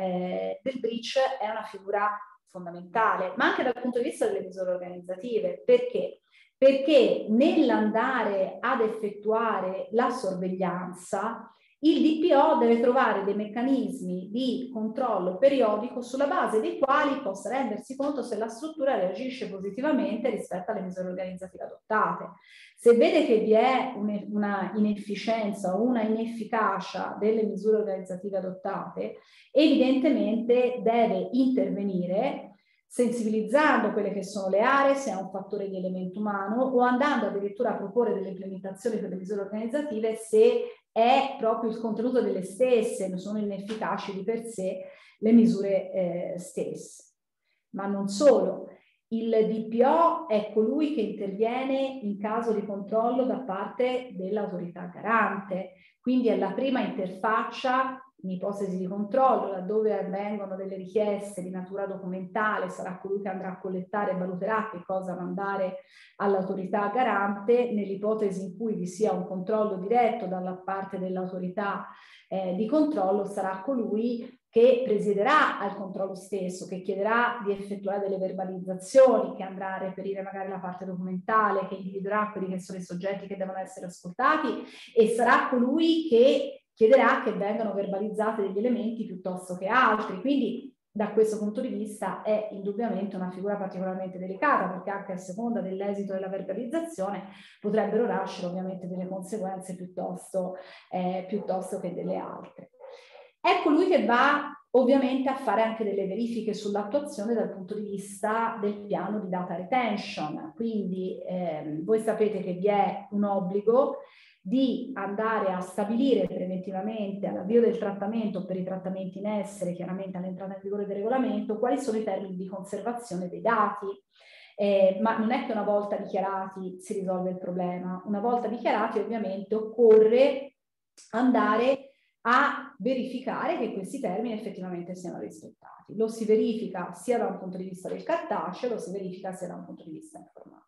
eh, del breach è una figura fondamentale, ma anche dal punto di vista delle misure organizzative. Perché? Perché nell'andare ad effettuare la sorveglianza Il D P O deve trovare dei meccanismi di controllo periodico sulla base dei quali possa rendersi conto se la struttura reagisce positivamente rispetto alle misure organizzative adottate. Se vede che vi è una inefficienza o una inefficacia delle misure organizzative adottate, evidentemente deve intervenire sensibilizzando quelle che sono le aree, se è un fattore di elemento umano, o andando addirittura a proporre delle implementazioni per le misure organizzative se è proprio il contenuto delle stesse, non sono inefficaci di per sé le misure eh, stesse. Ma non solo, il D P O è colui che interviene in caso di controllo da parte dell'autorità garante, quindi è la prima interfaccia in ipotesi di controllo, laddove avvengono delle richieste di natura documentale, sarà colui che andrà a collettare e valuterà che cosa mandare all'autorità garante. Nell'ipotesi in cui vi sia un controllo diretto dalla parte dell'autorità eh, di controllo, sarà colui che presiederà al controllo stesso, che chiederà di effettuare delle verbalizzazioni, che andrà a reperire magari la parte documentale, che individuerà quelli che sono i soggetti che devono essere ascoltati, e sarà colui che chiederà che vengano verbalizzati degli elementi piuttosto che altri. Quindi da questo punto di vista è indubbiamente una figura particolarmente delicata, perché anche a seconda dell'esito della verbalizzazione potrebbero nascere ovviamente delle conseguenze piuttosto, eh, piuttosto che delle altre. È colui che va ovviamente a fare anche delle verifiche sull'attuazione dal punto di vista del piano di data retention. Quindi eh, voi sapete che vi è un obbligo di andare a stabilire preventivamente all'avvio del trattamento, per i trattamenti in essere, chiaramente all'entrata in vigore del regolamento, quali sono i termini di conservazione dei dati. Eh, ma non è che una volta dichiarati si risolve il problema. Una volta dichiarati ovviamente occorre andare a verificare che questi termini effettivamente siano rispettati. Lo si verifica sia da un punto di vista del cartaceo, lo si verifica sia da un punto di vista informatico.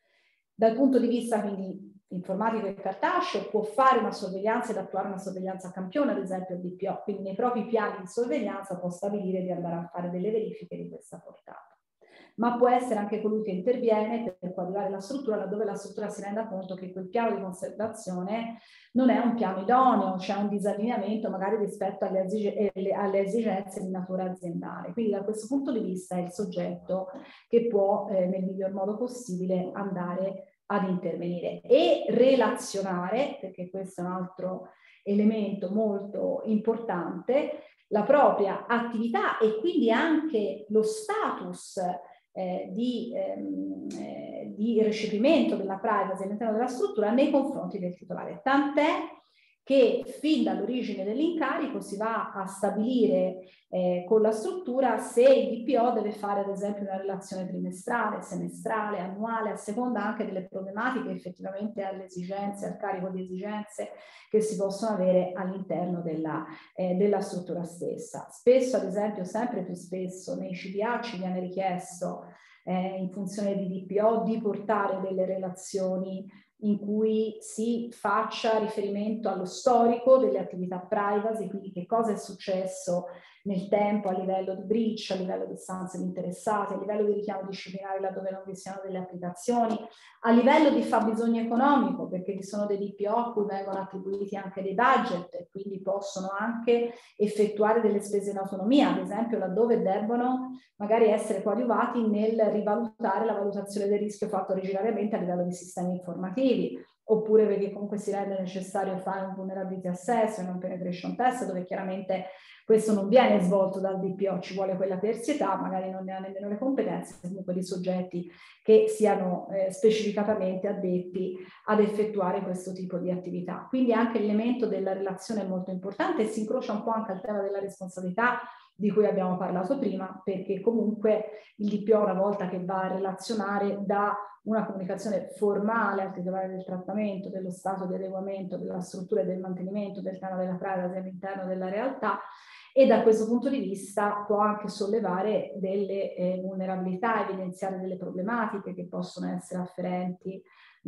Dal punto di vista quindi informatico e cartaceo può fare una sorveglianza ed attuare una sorveglianza a campione, ad esempio il D P O, quindi nei propri piani di sorveglianza può stabilire di andare a fare delle verifiche di questa portata. Ma può essere anche colui che interviene per coadiuvare la struttura laddove la struttura si renda conto che quel piano di conservazione non è un piano idoneo, c'è un disallineamento magari rispetto alle, esig alle esigenze di natura aziendale. Quindi da questo punto di vista è il soggetto che può eh, nel miglior modo possibile andare ad intervenire e relazionare, perché questo è un altro elemento molto importante, la propria attività e quindi anche lo status eh, di, ehm, eh, di recepimento della privacy all'interno della struttura nei confronti del titolare. Tant'è che fin dall'origine dell'incarico si va a stabilire eh, con la struttura se il D P O deve fare ad esempio una relazione trimestrale, semestrale, annuale, a seconda anche delle problematiche effettivamente alle esigenze, al carico di esigenze che si possono avere all'interno della, eh, della struttura stessa. Spesso, ad esempio, sempre più spesso nei C D A ci viene richiesto eh, in funzione di D P O di portare delle relazioni in cui si faccia riferimento allo storico delle attività privacy, quindi che cosa è successo nel tempo a livello di breach, a livello di istanze di interessati, a livello di richiamo disciplinare laddove non vi siano delle applicazioni, a livello di fabbisogno economico, perché vi sono dei D P O a cui vengono attribuiti anche dei budget e quindi possono anche effettuare delle spese in autonomia, ad esempio laddove debbono magari essere coadiuvati nel rivalutare la valutazione del rischio fatto originariamente a livello di sistemi informativi, oppure perché comunque si rende necessario fare un vulnerability assessment, un penetration test, dove chiaramente questo non viene svolto dal D P O, ci vuole quella terzietà, magari non ne ha nemmeno le competenze, comunque di soggetti che siano eh, specificatamente addetti ad effettuare questo tipo di attività. Quindi anche l'elemento della relazione è molto importante e si incrocia un po' anche al tema della responsabilità di cui abbiamo parlato prima, perché comunque il D P O una volta che va a relazionare dà una comunicazione formale al titolare del trattamento, dello stato di adeguamento, della struttura e del mantenimento del piano della privacy all'interno della realtà, e da questo punto di vista può anche sollevare delle eh, vulnerabilità, evidenziare delle problematiche che possono essere afferenti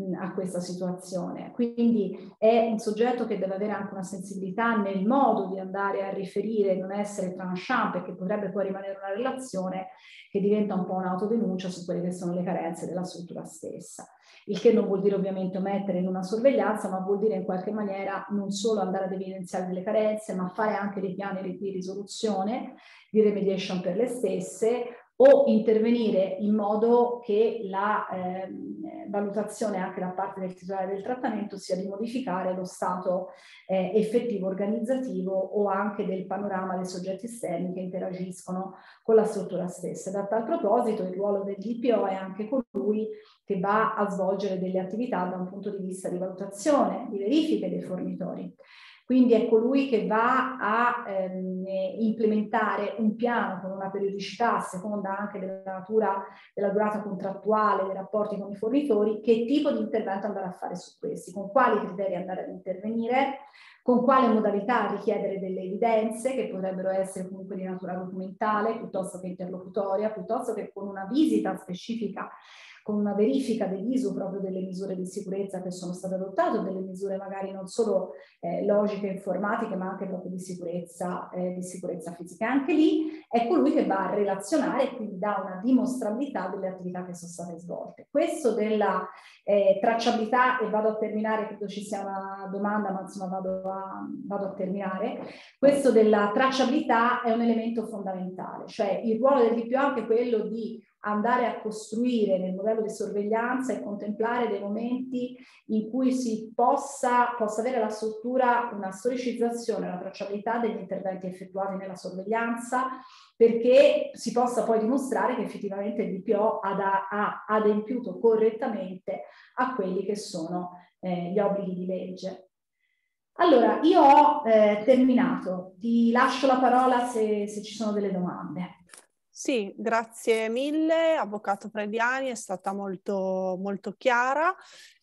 mh, a questa situazione. Quindi è un soggetto che deve avere anche una sensibilità nel modo di andare a riferire, non essere tranchant, perché potrebbe poi rimanere una relazione che diventa un po' un'autodenuncia su quelle che sono le carenze della struttura stessa. Il che non vuol dire ovviamente omettere in una sorveglianza, ma vuol dire in qualche maniera non solo andare ad evidenziare delle carenze, ma fare anche dei piani di risoluzione, di remediation per le stesse, o intervenire in modo che la eh, valutazione anche da parte del titolare del trattamento sia di modificare lo stato eh, effettivo organizzativo o anche del panorama dei soggetti esterni che interagiscono con la struttura stessa. Da tal proposito il ruolo del D P O è anche colui che va a svolgere delle attività da un punto di vista di valutazione, di verifiche dei fornitori. Quindi è colui che va a ehm, implementare un piano con una periodicità a seconda anche della natura, della durata contrattuale dei rapporti con i fornitori, che tipo di intervento andare a fare su questi, con quali criteri andare ad intervenire, con quale modalità richiedere delle evidenze che potrebbero essere comunque di natura documentale piuttosto che interlocutoria, piuttosto che con una visita specifica, con una verifica dell'I S O proprio delle misure di sicurezza che sono state adottate, delle misure magari non solo eh, logiche informatiche ma anche proprio di sicurezza, eh, di sicurezza fisica. Anche lì è colui che va a relazionare e quindi dà una dimostrabilità delle attività che sono state svolte. Questo della eh, tracciabilità, e vado a terminare, credo ci sia una domanda ma insomma vado a, vado a terminare, questo della tracciabilità è un elemento fondamentale, cioè il ruolo del D P O è anche quello di andare a costruire nel modello di sorveglianza e contemplare dei momenti in cui si possa, possa avere la struttura una storicizzazione, una tracciabilità degli interventi effettuati nella sorveglianza, perché si possa poi dimostrare che effettivamente il D P O ha, da, ha adempiuto correttamente a quelli che sono eh, gli obblighi di legge. Allora, io ho eh, terminato, ti lascio la parola se, se ci sono delle domande. Sì, grazie mille, Avvocato Frediani, è stata molto, molto chiara.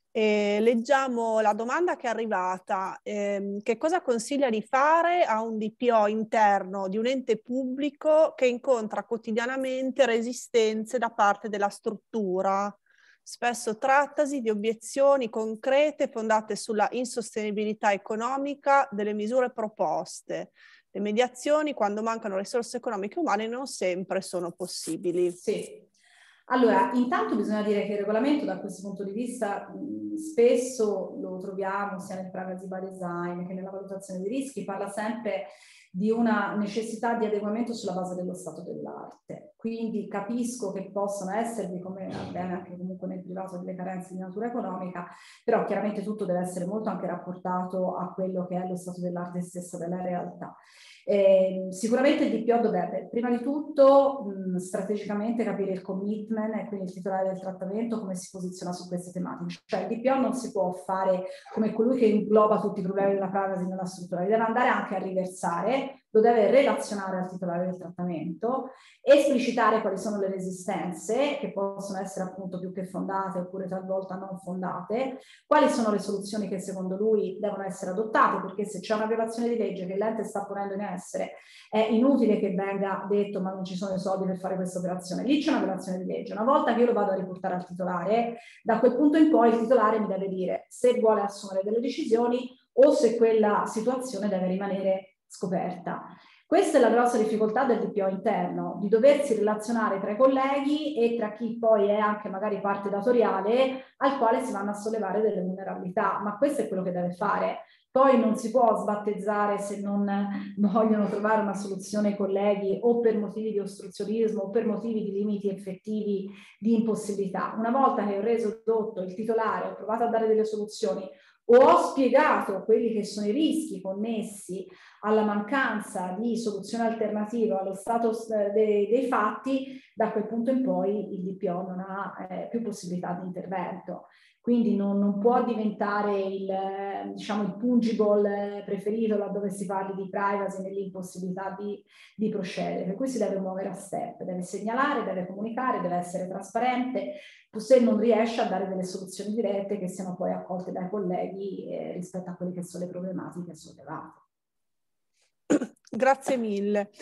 E leggiamo la domanda che è arrivata. Eh, che cosa consiglia di fare a un D P O interno di un ente pubblico che incontra quotidianamente resistenze da parte della struttura? Spesso trattasi di obiezioni concrete fondate sulla insostenibilità economica delle misure proposte. Le mediazioni, quando mancano risorse economiche e umane, non sempre sono possibili. Sì. Allora, intanto bisogna dire che il regolamento da questo punto di vista mh, spesso lo troviamo sia nel privacy by design che nella valutazione dei rischi, parla sempre di una necessità di adeguamento sulla base dello stato dell'arte. Quindi capisco che possono esservi, come avviene anche comunque nel privato, delle carenze di natura economica, però chiaramente tutto deve essere molto anche rapportato a quello che è lo stato dell'arte stessa della realtà. Eh, sicuramente il D P O dovrebbe prima di tutto mh, strategicamente capire il commitment e quindi il titolare del trattamento come si posiziona su queste tematiche. Cioè il D P O non si può fare come colui che ingloba tutti i problemi della privacy nella struttura, li deve andare anche a riversare, lo deve relazionare al titolare del trattamento, esplicitare quali sono le resistenze che possono essere appunto più che fondate oppure talvolta non fondate, quali sono le soluzioni che secondo lui devono essere adottate, perché se c'è una violazione di legge che l'ente sta ponendo in essere è inutile che venga detto ma non ci sono i soldi per fare questa operazione, lì c'è una violazione di legge. Una volta che io lo vado a riportare al titolare, da quel punto in poi il titolare mi deve dire se vuole assumere delle decisioni o se quella situazione deve rimanere scoperta. Questa è la grossa difficoltà del D P O interno, di doversi relazionare tra i colleghi e tra chi poi è anche magari parte datoriale al quale si vanno a sollevare delle vulnerabilità, ma questo è quello che deve fare. Poi non si può sbattezzare se non vogliono trovare una soluzione i colleghi o per motivi di ostruzionismo o per motivi di limiti effettivi di impossibilità. Una volta che ho reso dotto il titolare, ho provato a dare delle soluzioni, o ho spiegato quelli che sono i rischi connessi alla mancanza di soluzione alternativa allo stato dei, dei fatti, da quel punto in poi il D P O non ha eh, più possibilità di intervento. Quindi non, non può diventare il, diciamo, il pungible preferito laddove si parli di privacy nell'impossibilità di, di procedere. Per cui si deve muovere a step, deve segnalare, deve comunicare, deve essere trasparente, se non riesce a dare delle soluzioni dirette che siano poi accolte dai colleghi eh, rispetto a quelle che sono le problematiche sollevate. Grazie mille.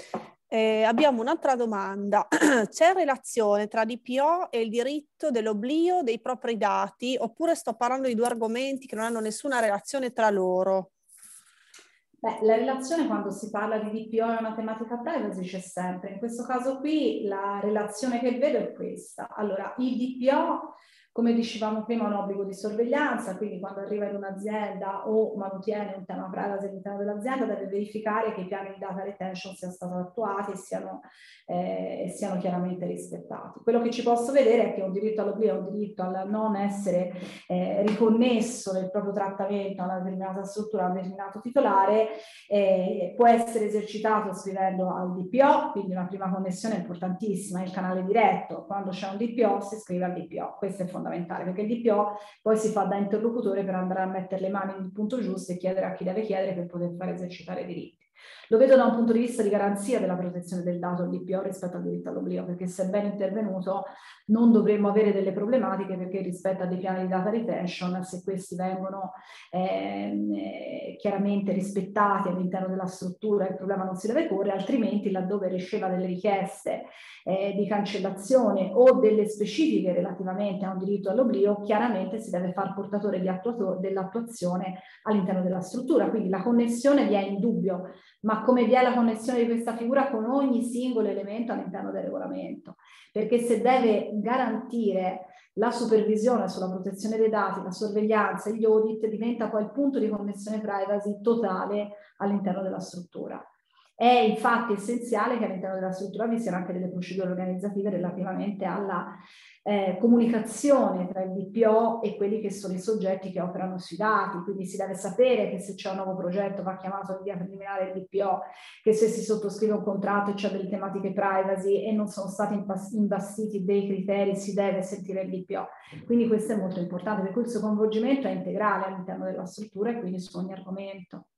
Eh, abbiamo un'altra domanda. C'è relazione tra D P O e il diritto dell'oblio dei propri dati, oppure sto parlando di due argomenti che non hanno nessuna relazione tra loro? Beh, la relazione quando si parla di D P O e una tematica privacy c'è sempre. In questo caso qui la relazione che vedo è questa. Allora, il D P O, come dicevamo prima, è un obbligo di sorveglianza, quindi quando arriva in un'azienda o manutiene un tema privacy all'interno dell'azienda deve verificare che i piani di data retention siano stati attuati e siano, eh, siano chiaramente rispettati. Quello che ci posso vedere è che un diritto all'oblio è un diritto al non essere eh, riconnesso nel proprio trattamento a una determinata struttura, a un determinato titolare, eh, può essere esercitato scrivendo al D P O, quindi una prima connessione importantissima, il canale diretto. Quando c'è un D P O si scrive al D P O, questo è fondamentale perché il D P O poi si fa da interlocutore per andare a mettere le mani nel punto giusto e chiedere a chi deve chiedere per poter fare esercitare i diritti. Lo vedo da un punto di vista di garanzia della protezione del dato il D P O rispetto al diritto all'oblio, perché se ben intervenuto non dovremmo avere delle problematiche, perché rispetto a dei piani di data retention, se questi vengono eh, chiaramente rispettati all'interno della struttura, il problema non si deve porre, altrimenti laddove riceva delle richieste eh, di cancellazione o delle specifiche relativamente a un diritto all'oblio, chiaramente si deve far portatore di dell'attuazione all'interno della struttura, quindi la connessione vi è in dubbio, ma come vi è la connessione di questa figura con ogni singolo elemento all'interno del regolamento, perché se deve garantire la supervisione sulla protezione dei dati, la sorveglianza e gli audit, diventa poi il punto di connessione privacy totale all'interno della struttura. È infatti essenziale che all'interno della struttura vi siano anche delle procedure organizzative relativamente alla eh, comunicazione tra il D P O e quelli che sono i soggetti che operano sui dati, quindi si deve sapere che se c'è un nuovo progetto va chiamato in via preliminare il D P O, che se si sottoscrive un contratto e c'è delle tematiche privacy e non sono stati imbastiti dei criteri si deve sentire il D P O. Quindi questo è molto importante, perché il suo coinvolgimento è integrale all'interno della struttura e quindi su ogni argomento.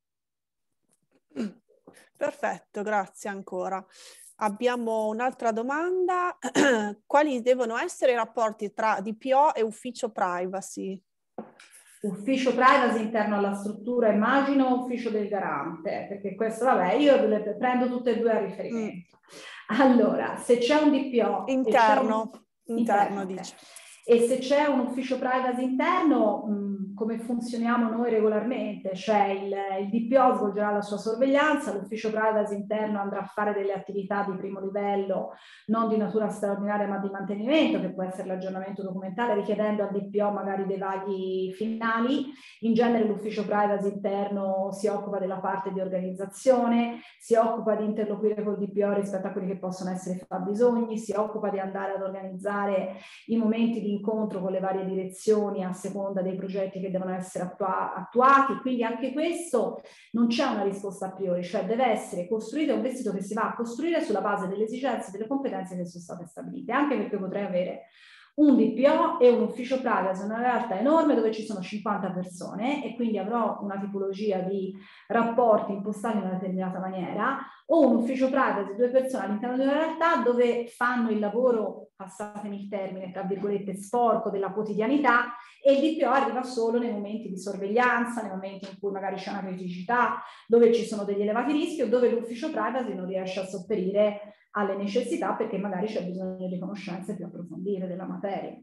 Perfetto, grazie ancora. Abbiamo un'altra domanda. Quali devono essere i rapporti tra D P O e ufficio privacy? Ufficio privacy interno alla struttura, immagino, ufficio del garante, perché questo, vabbè, io le prendo tutte e due a riferimento. Mm. Allora, se c'è un D P O... Interno, un... interno, interno dice. E se c'è un ufficio privacy interno, mh, come funzioniamo noi regolarmente? Cioè il, il D P O svolgerà la sua sorveglianza, l'ufficio privacy interno andrà a fare delle attività di primo livello, non di natura straordinaria ma di mantenimento, che può essere l'aggiornamento documentale, richiedendo al D P O magari dei vaghi finali. In genere l'ufficio privacy interno si occupa della parte di organizzazione, si occupa di interloquire col D P O rispetto a quelli che possono essere i fabbisogni, si occupa di andare ad organizzare i momenti di incontro con le varie direzioni a seconda dei progetti che devono essere attua attuati, quindi anche questo non c'è una risposta a priori, cioè deve essere costruito, è un vestito che si va a costruire sulla base delle esigenze e delle competenze che sono state stabilite, anche perché potrei avere un D P O e un ufficio privacy, una realtà enorme dove ci sono cinquanta persone e quindi avrò una tipologia di rapporti impostati in una determinata maniera, o un ufficio privacy, due persone all'interno di una realtà dove fanno il lavoro, passatemi il termine, tra virgolette, sporco della quotidianità, e il D P O arriva solo nei momenti di sorveglianza, nei momenti in cui magari c'è una criticità, dove ci sono degli elevati rischi o dove l'ufficio privacy non riesce a sopperire alle necessità perché magari c'è bisogno di conoscenze più approfondite della materia.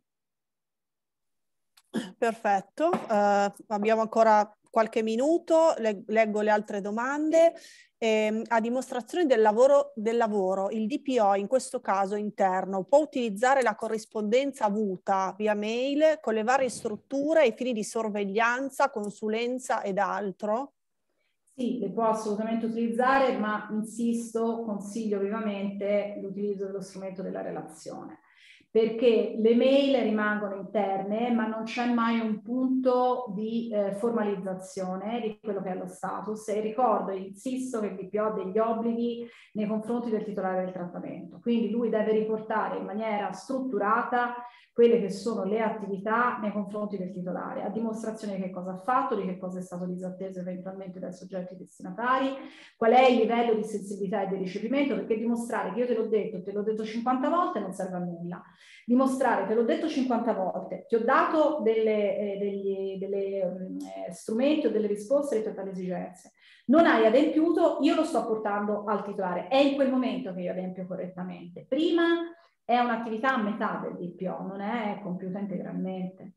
Perfetto, uh, abbiamo ancora qualche minuto, le leggo le altre domande. Eh, a dimostrazione del lavoro, del lavoro, il D P O in questo caso interno può utilizzare la corrispondenza avuta via mail con le varie strutture ai fini di sorveglianza, consulenza ed altro? Sì, le può assolutamente utilizzare, ma insisto, consiglio vivamente l'utilizzo dello strumento della relazione, perché le mail rimangono interne, ma non c'è mai un punto di eh, formalizzazione di quello che è lo status. E ricordo e insisto che il D P O ha degli obblighi nei confronti del titolare del trattamento, quindi lui deve riportare in maniera strutturata quelle che sono le attività nei confronti del titolare, a dimostrazione di che cosa ha fatto, di che cosa è stato disatteso eventualmente dai soggetti destinatari, qual è il livello di sensibilità e di ricevimento, perché dimostrare che io te l'ho detto, te l'ho detto cinquanta volte non serve a nulla. Dimostrare, te l'ho detto cinquanta volte, ti ho dato delle, eh, degli delle, eh, strumenti o delle risposte rispetto alle esigenze. Non hai adempiuto, io lo sto portando al titolare. È in quel momento che io adempio correttamente. Prima è un'attività a metà del D P O, non è compiuta integralmente.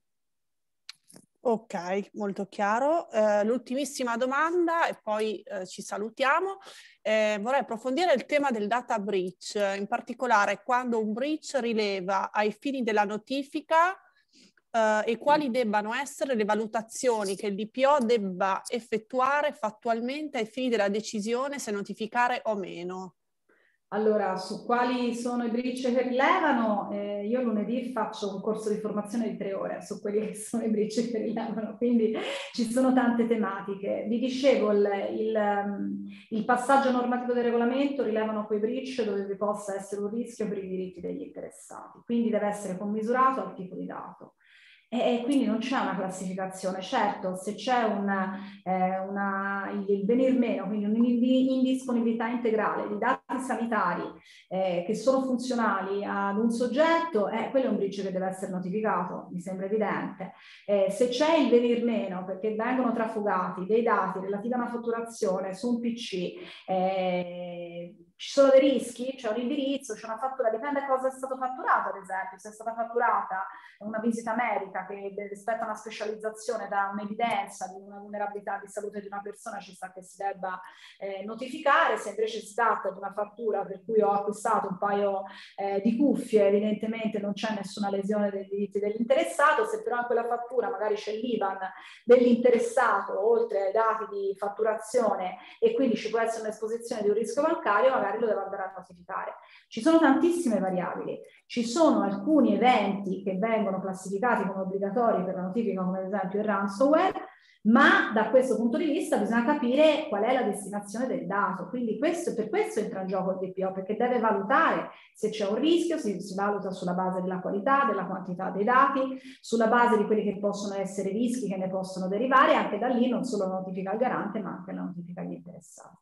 Ok, molto chiaro. Eh, l'ultimissima domanda e poi eh, ci salutiamo. Eh, vorrei approfondire il tema del data breach, in particolare quando un breach rileva ai fini della notifica eh, e quali debbano essere le valutazioni che il D P O debba effettuare fattualmente ai fini della decisione se notificare o meno. Allora, su quali sono i breach che rilevano, eh, io lunedì faccio un corso di formazione di tre ore su quelli che sono i breach che rilevano, quindi ci sono tante tematiche. Vi dicevo, il, il, il passaggio normativo del regolamento rilevano quei breach dove vi possa essere un rischio per i diritti degli interessati, quindi deve essere commisurato al tipo di dato. E quindi non c'è una classificazione. Certo, se c'è una, eh, una, il venir meno, quindi un'indisponibilità integrale di dati sanitari eh, che sono funzionali ad un soggetto, eh, quello è un breach che deve essere notificato, mi sembra evidente. Eh, se c'è il venir meno perché vengono trafugati dei dati relativi a una fatturazione su un P C, eh, ci sono dei rischi, c'è un indirizzo, c'è una fattura, dipende da cosa è stato fatturato, ad esempio, se è stata fatturata una visita medica che rispetto a una specializzazione da un'evidenza di una vulnerabilità di salute di una persona ci sta che si debba eh, notificare, se invece si tratta di una fattura per cui ho acquistato un paio eh, di cuffie, evidentemente non c'è nessuna lesione dei diritti dell'interessato, se però in quella fattura magari c'è l'I B A N dell'interessato oltre ai dati di fatturazione e quindi ci può essere un'esposizione di un rischio bancario, magari lo devo andare a notificare. Ci sono tantissime variabili, ci sono alcuni eventi che vengono classificati come obbligatori per la notifica, come ad esempio il ransomware, ma da questo punto di vista bisogna capire qual è la destinazione del dato, quindi questo, per questo entra in gioco il D P O, perché deve valutare se c'è un rischio, si, si valuta sulla base della qualità, della quantità dei dati, sulla base di quelli che possono essere rischi che ne possono derivare, e anche da lì non solo la notifica al garante ma anche la notifica agli interessati.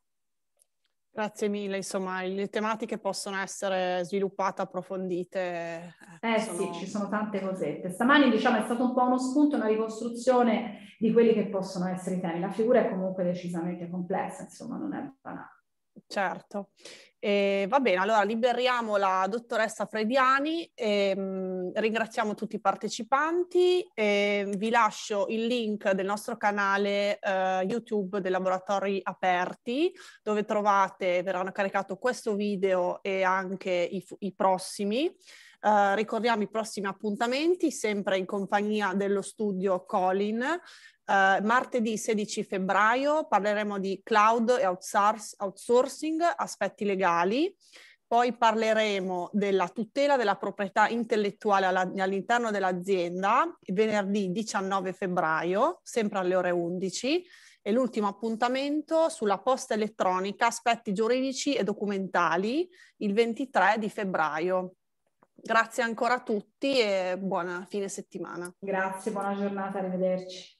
Grazie mille, insomma, le tematiche possono essere sviluppate, approfondite. Eh sono... sì, ci sono tante cosette. Stamani diciamo è stato un po' uno spunto, una ricostruzione di quelli che possono essere i temi. La figura è comunque decisamente complessa, insomma, non è banale. Certo. E va bene, allora liberiamo la dottoressa Frediani, e, mh, ringraziamo tutti i partecipanti e vi lascio il link del nostro canale eh, YouTube dei Laboratori Aperti, dove trovate, verranno caricato questo video e anche i, i prossimi. Uh, ricordiamo i prossimi appuntamenti, sempre in compagnia dello studio Colin. Uh, martedì sedici febbraio parleremo di cloud e outsourcing, aspetti legali. Poi parleremo della tutela della proprietà intellettuale all'interno dell'azienda, venerdì diciannove febbraio, sempre alle ore undici. E l'ultimo appuntamento sulla posta elettronica, aspetti giuridici e documentali, il ventitré di febbraio. Grazie ancora a tutti e buona fine settimana. Grazie, buona giornata, arrivederci.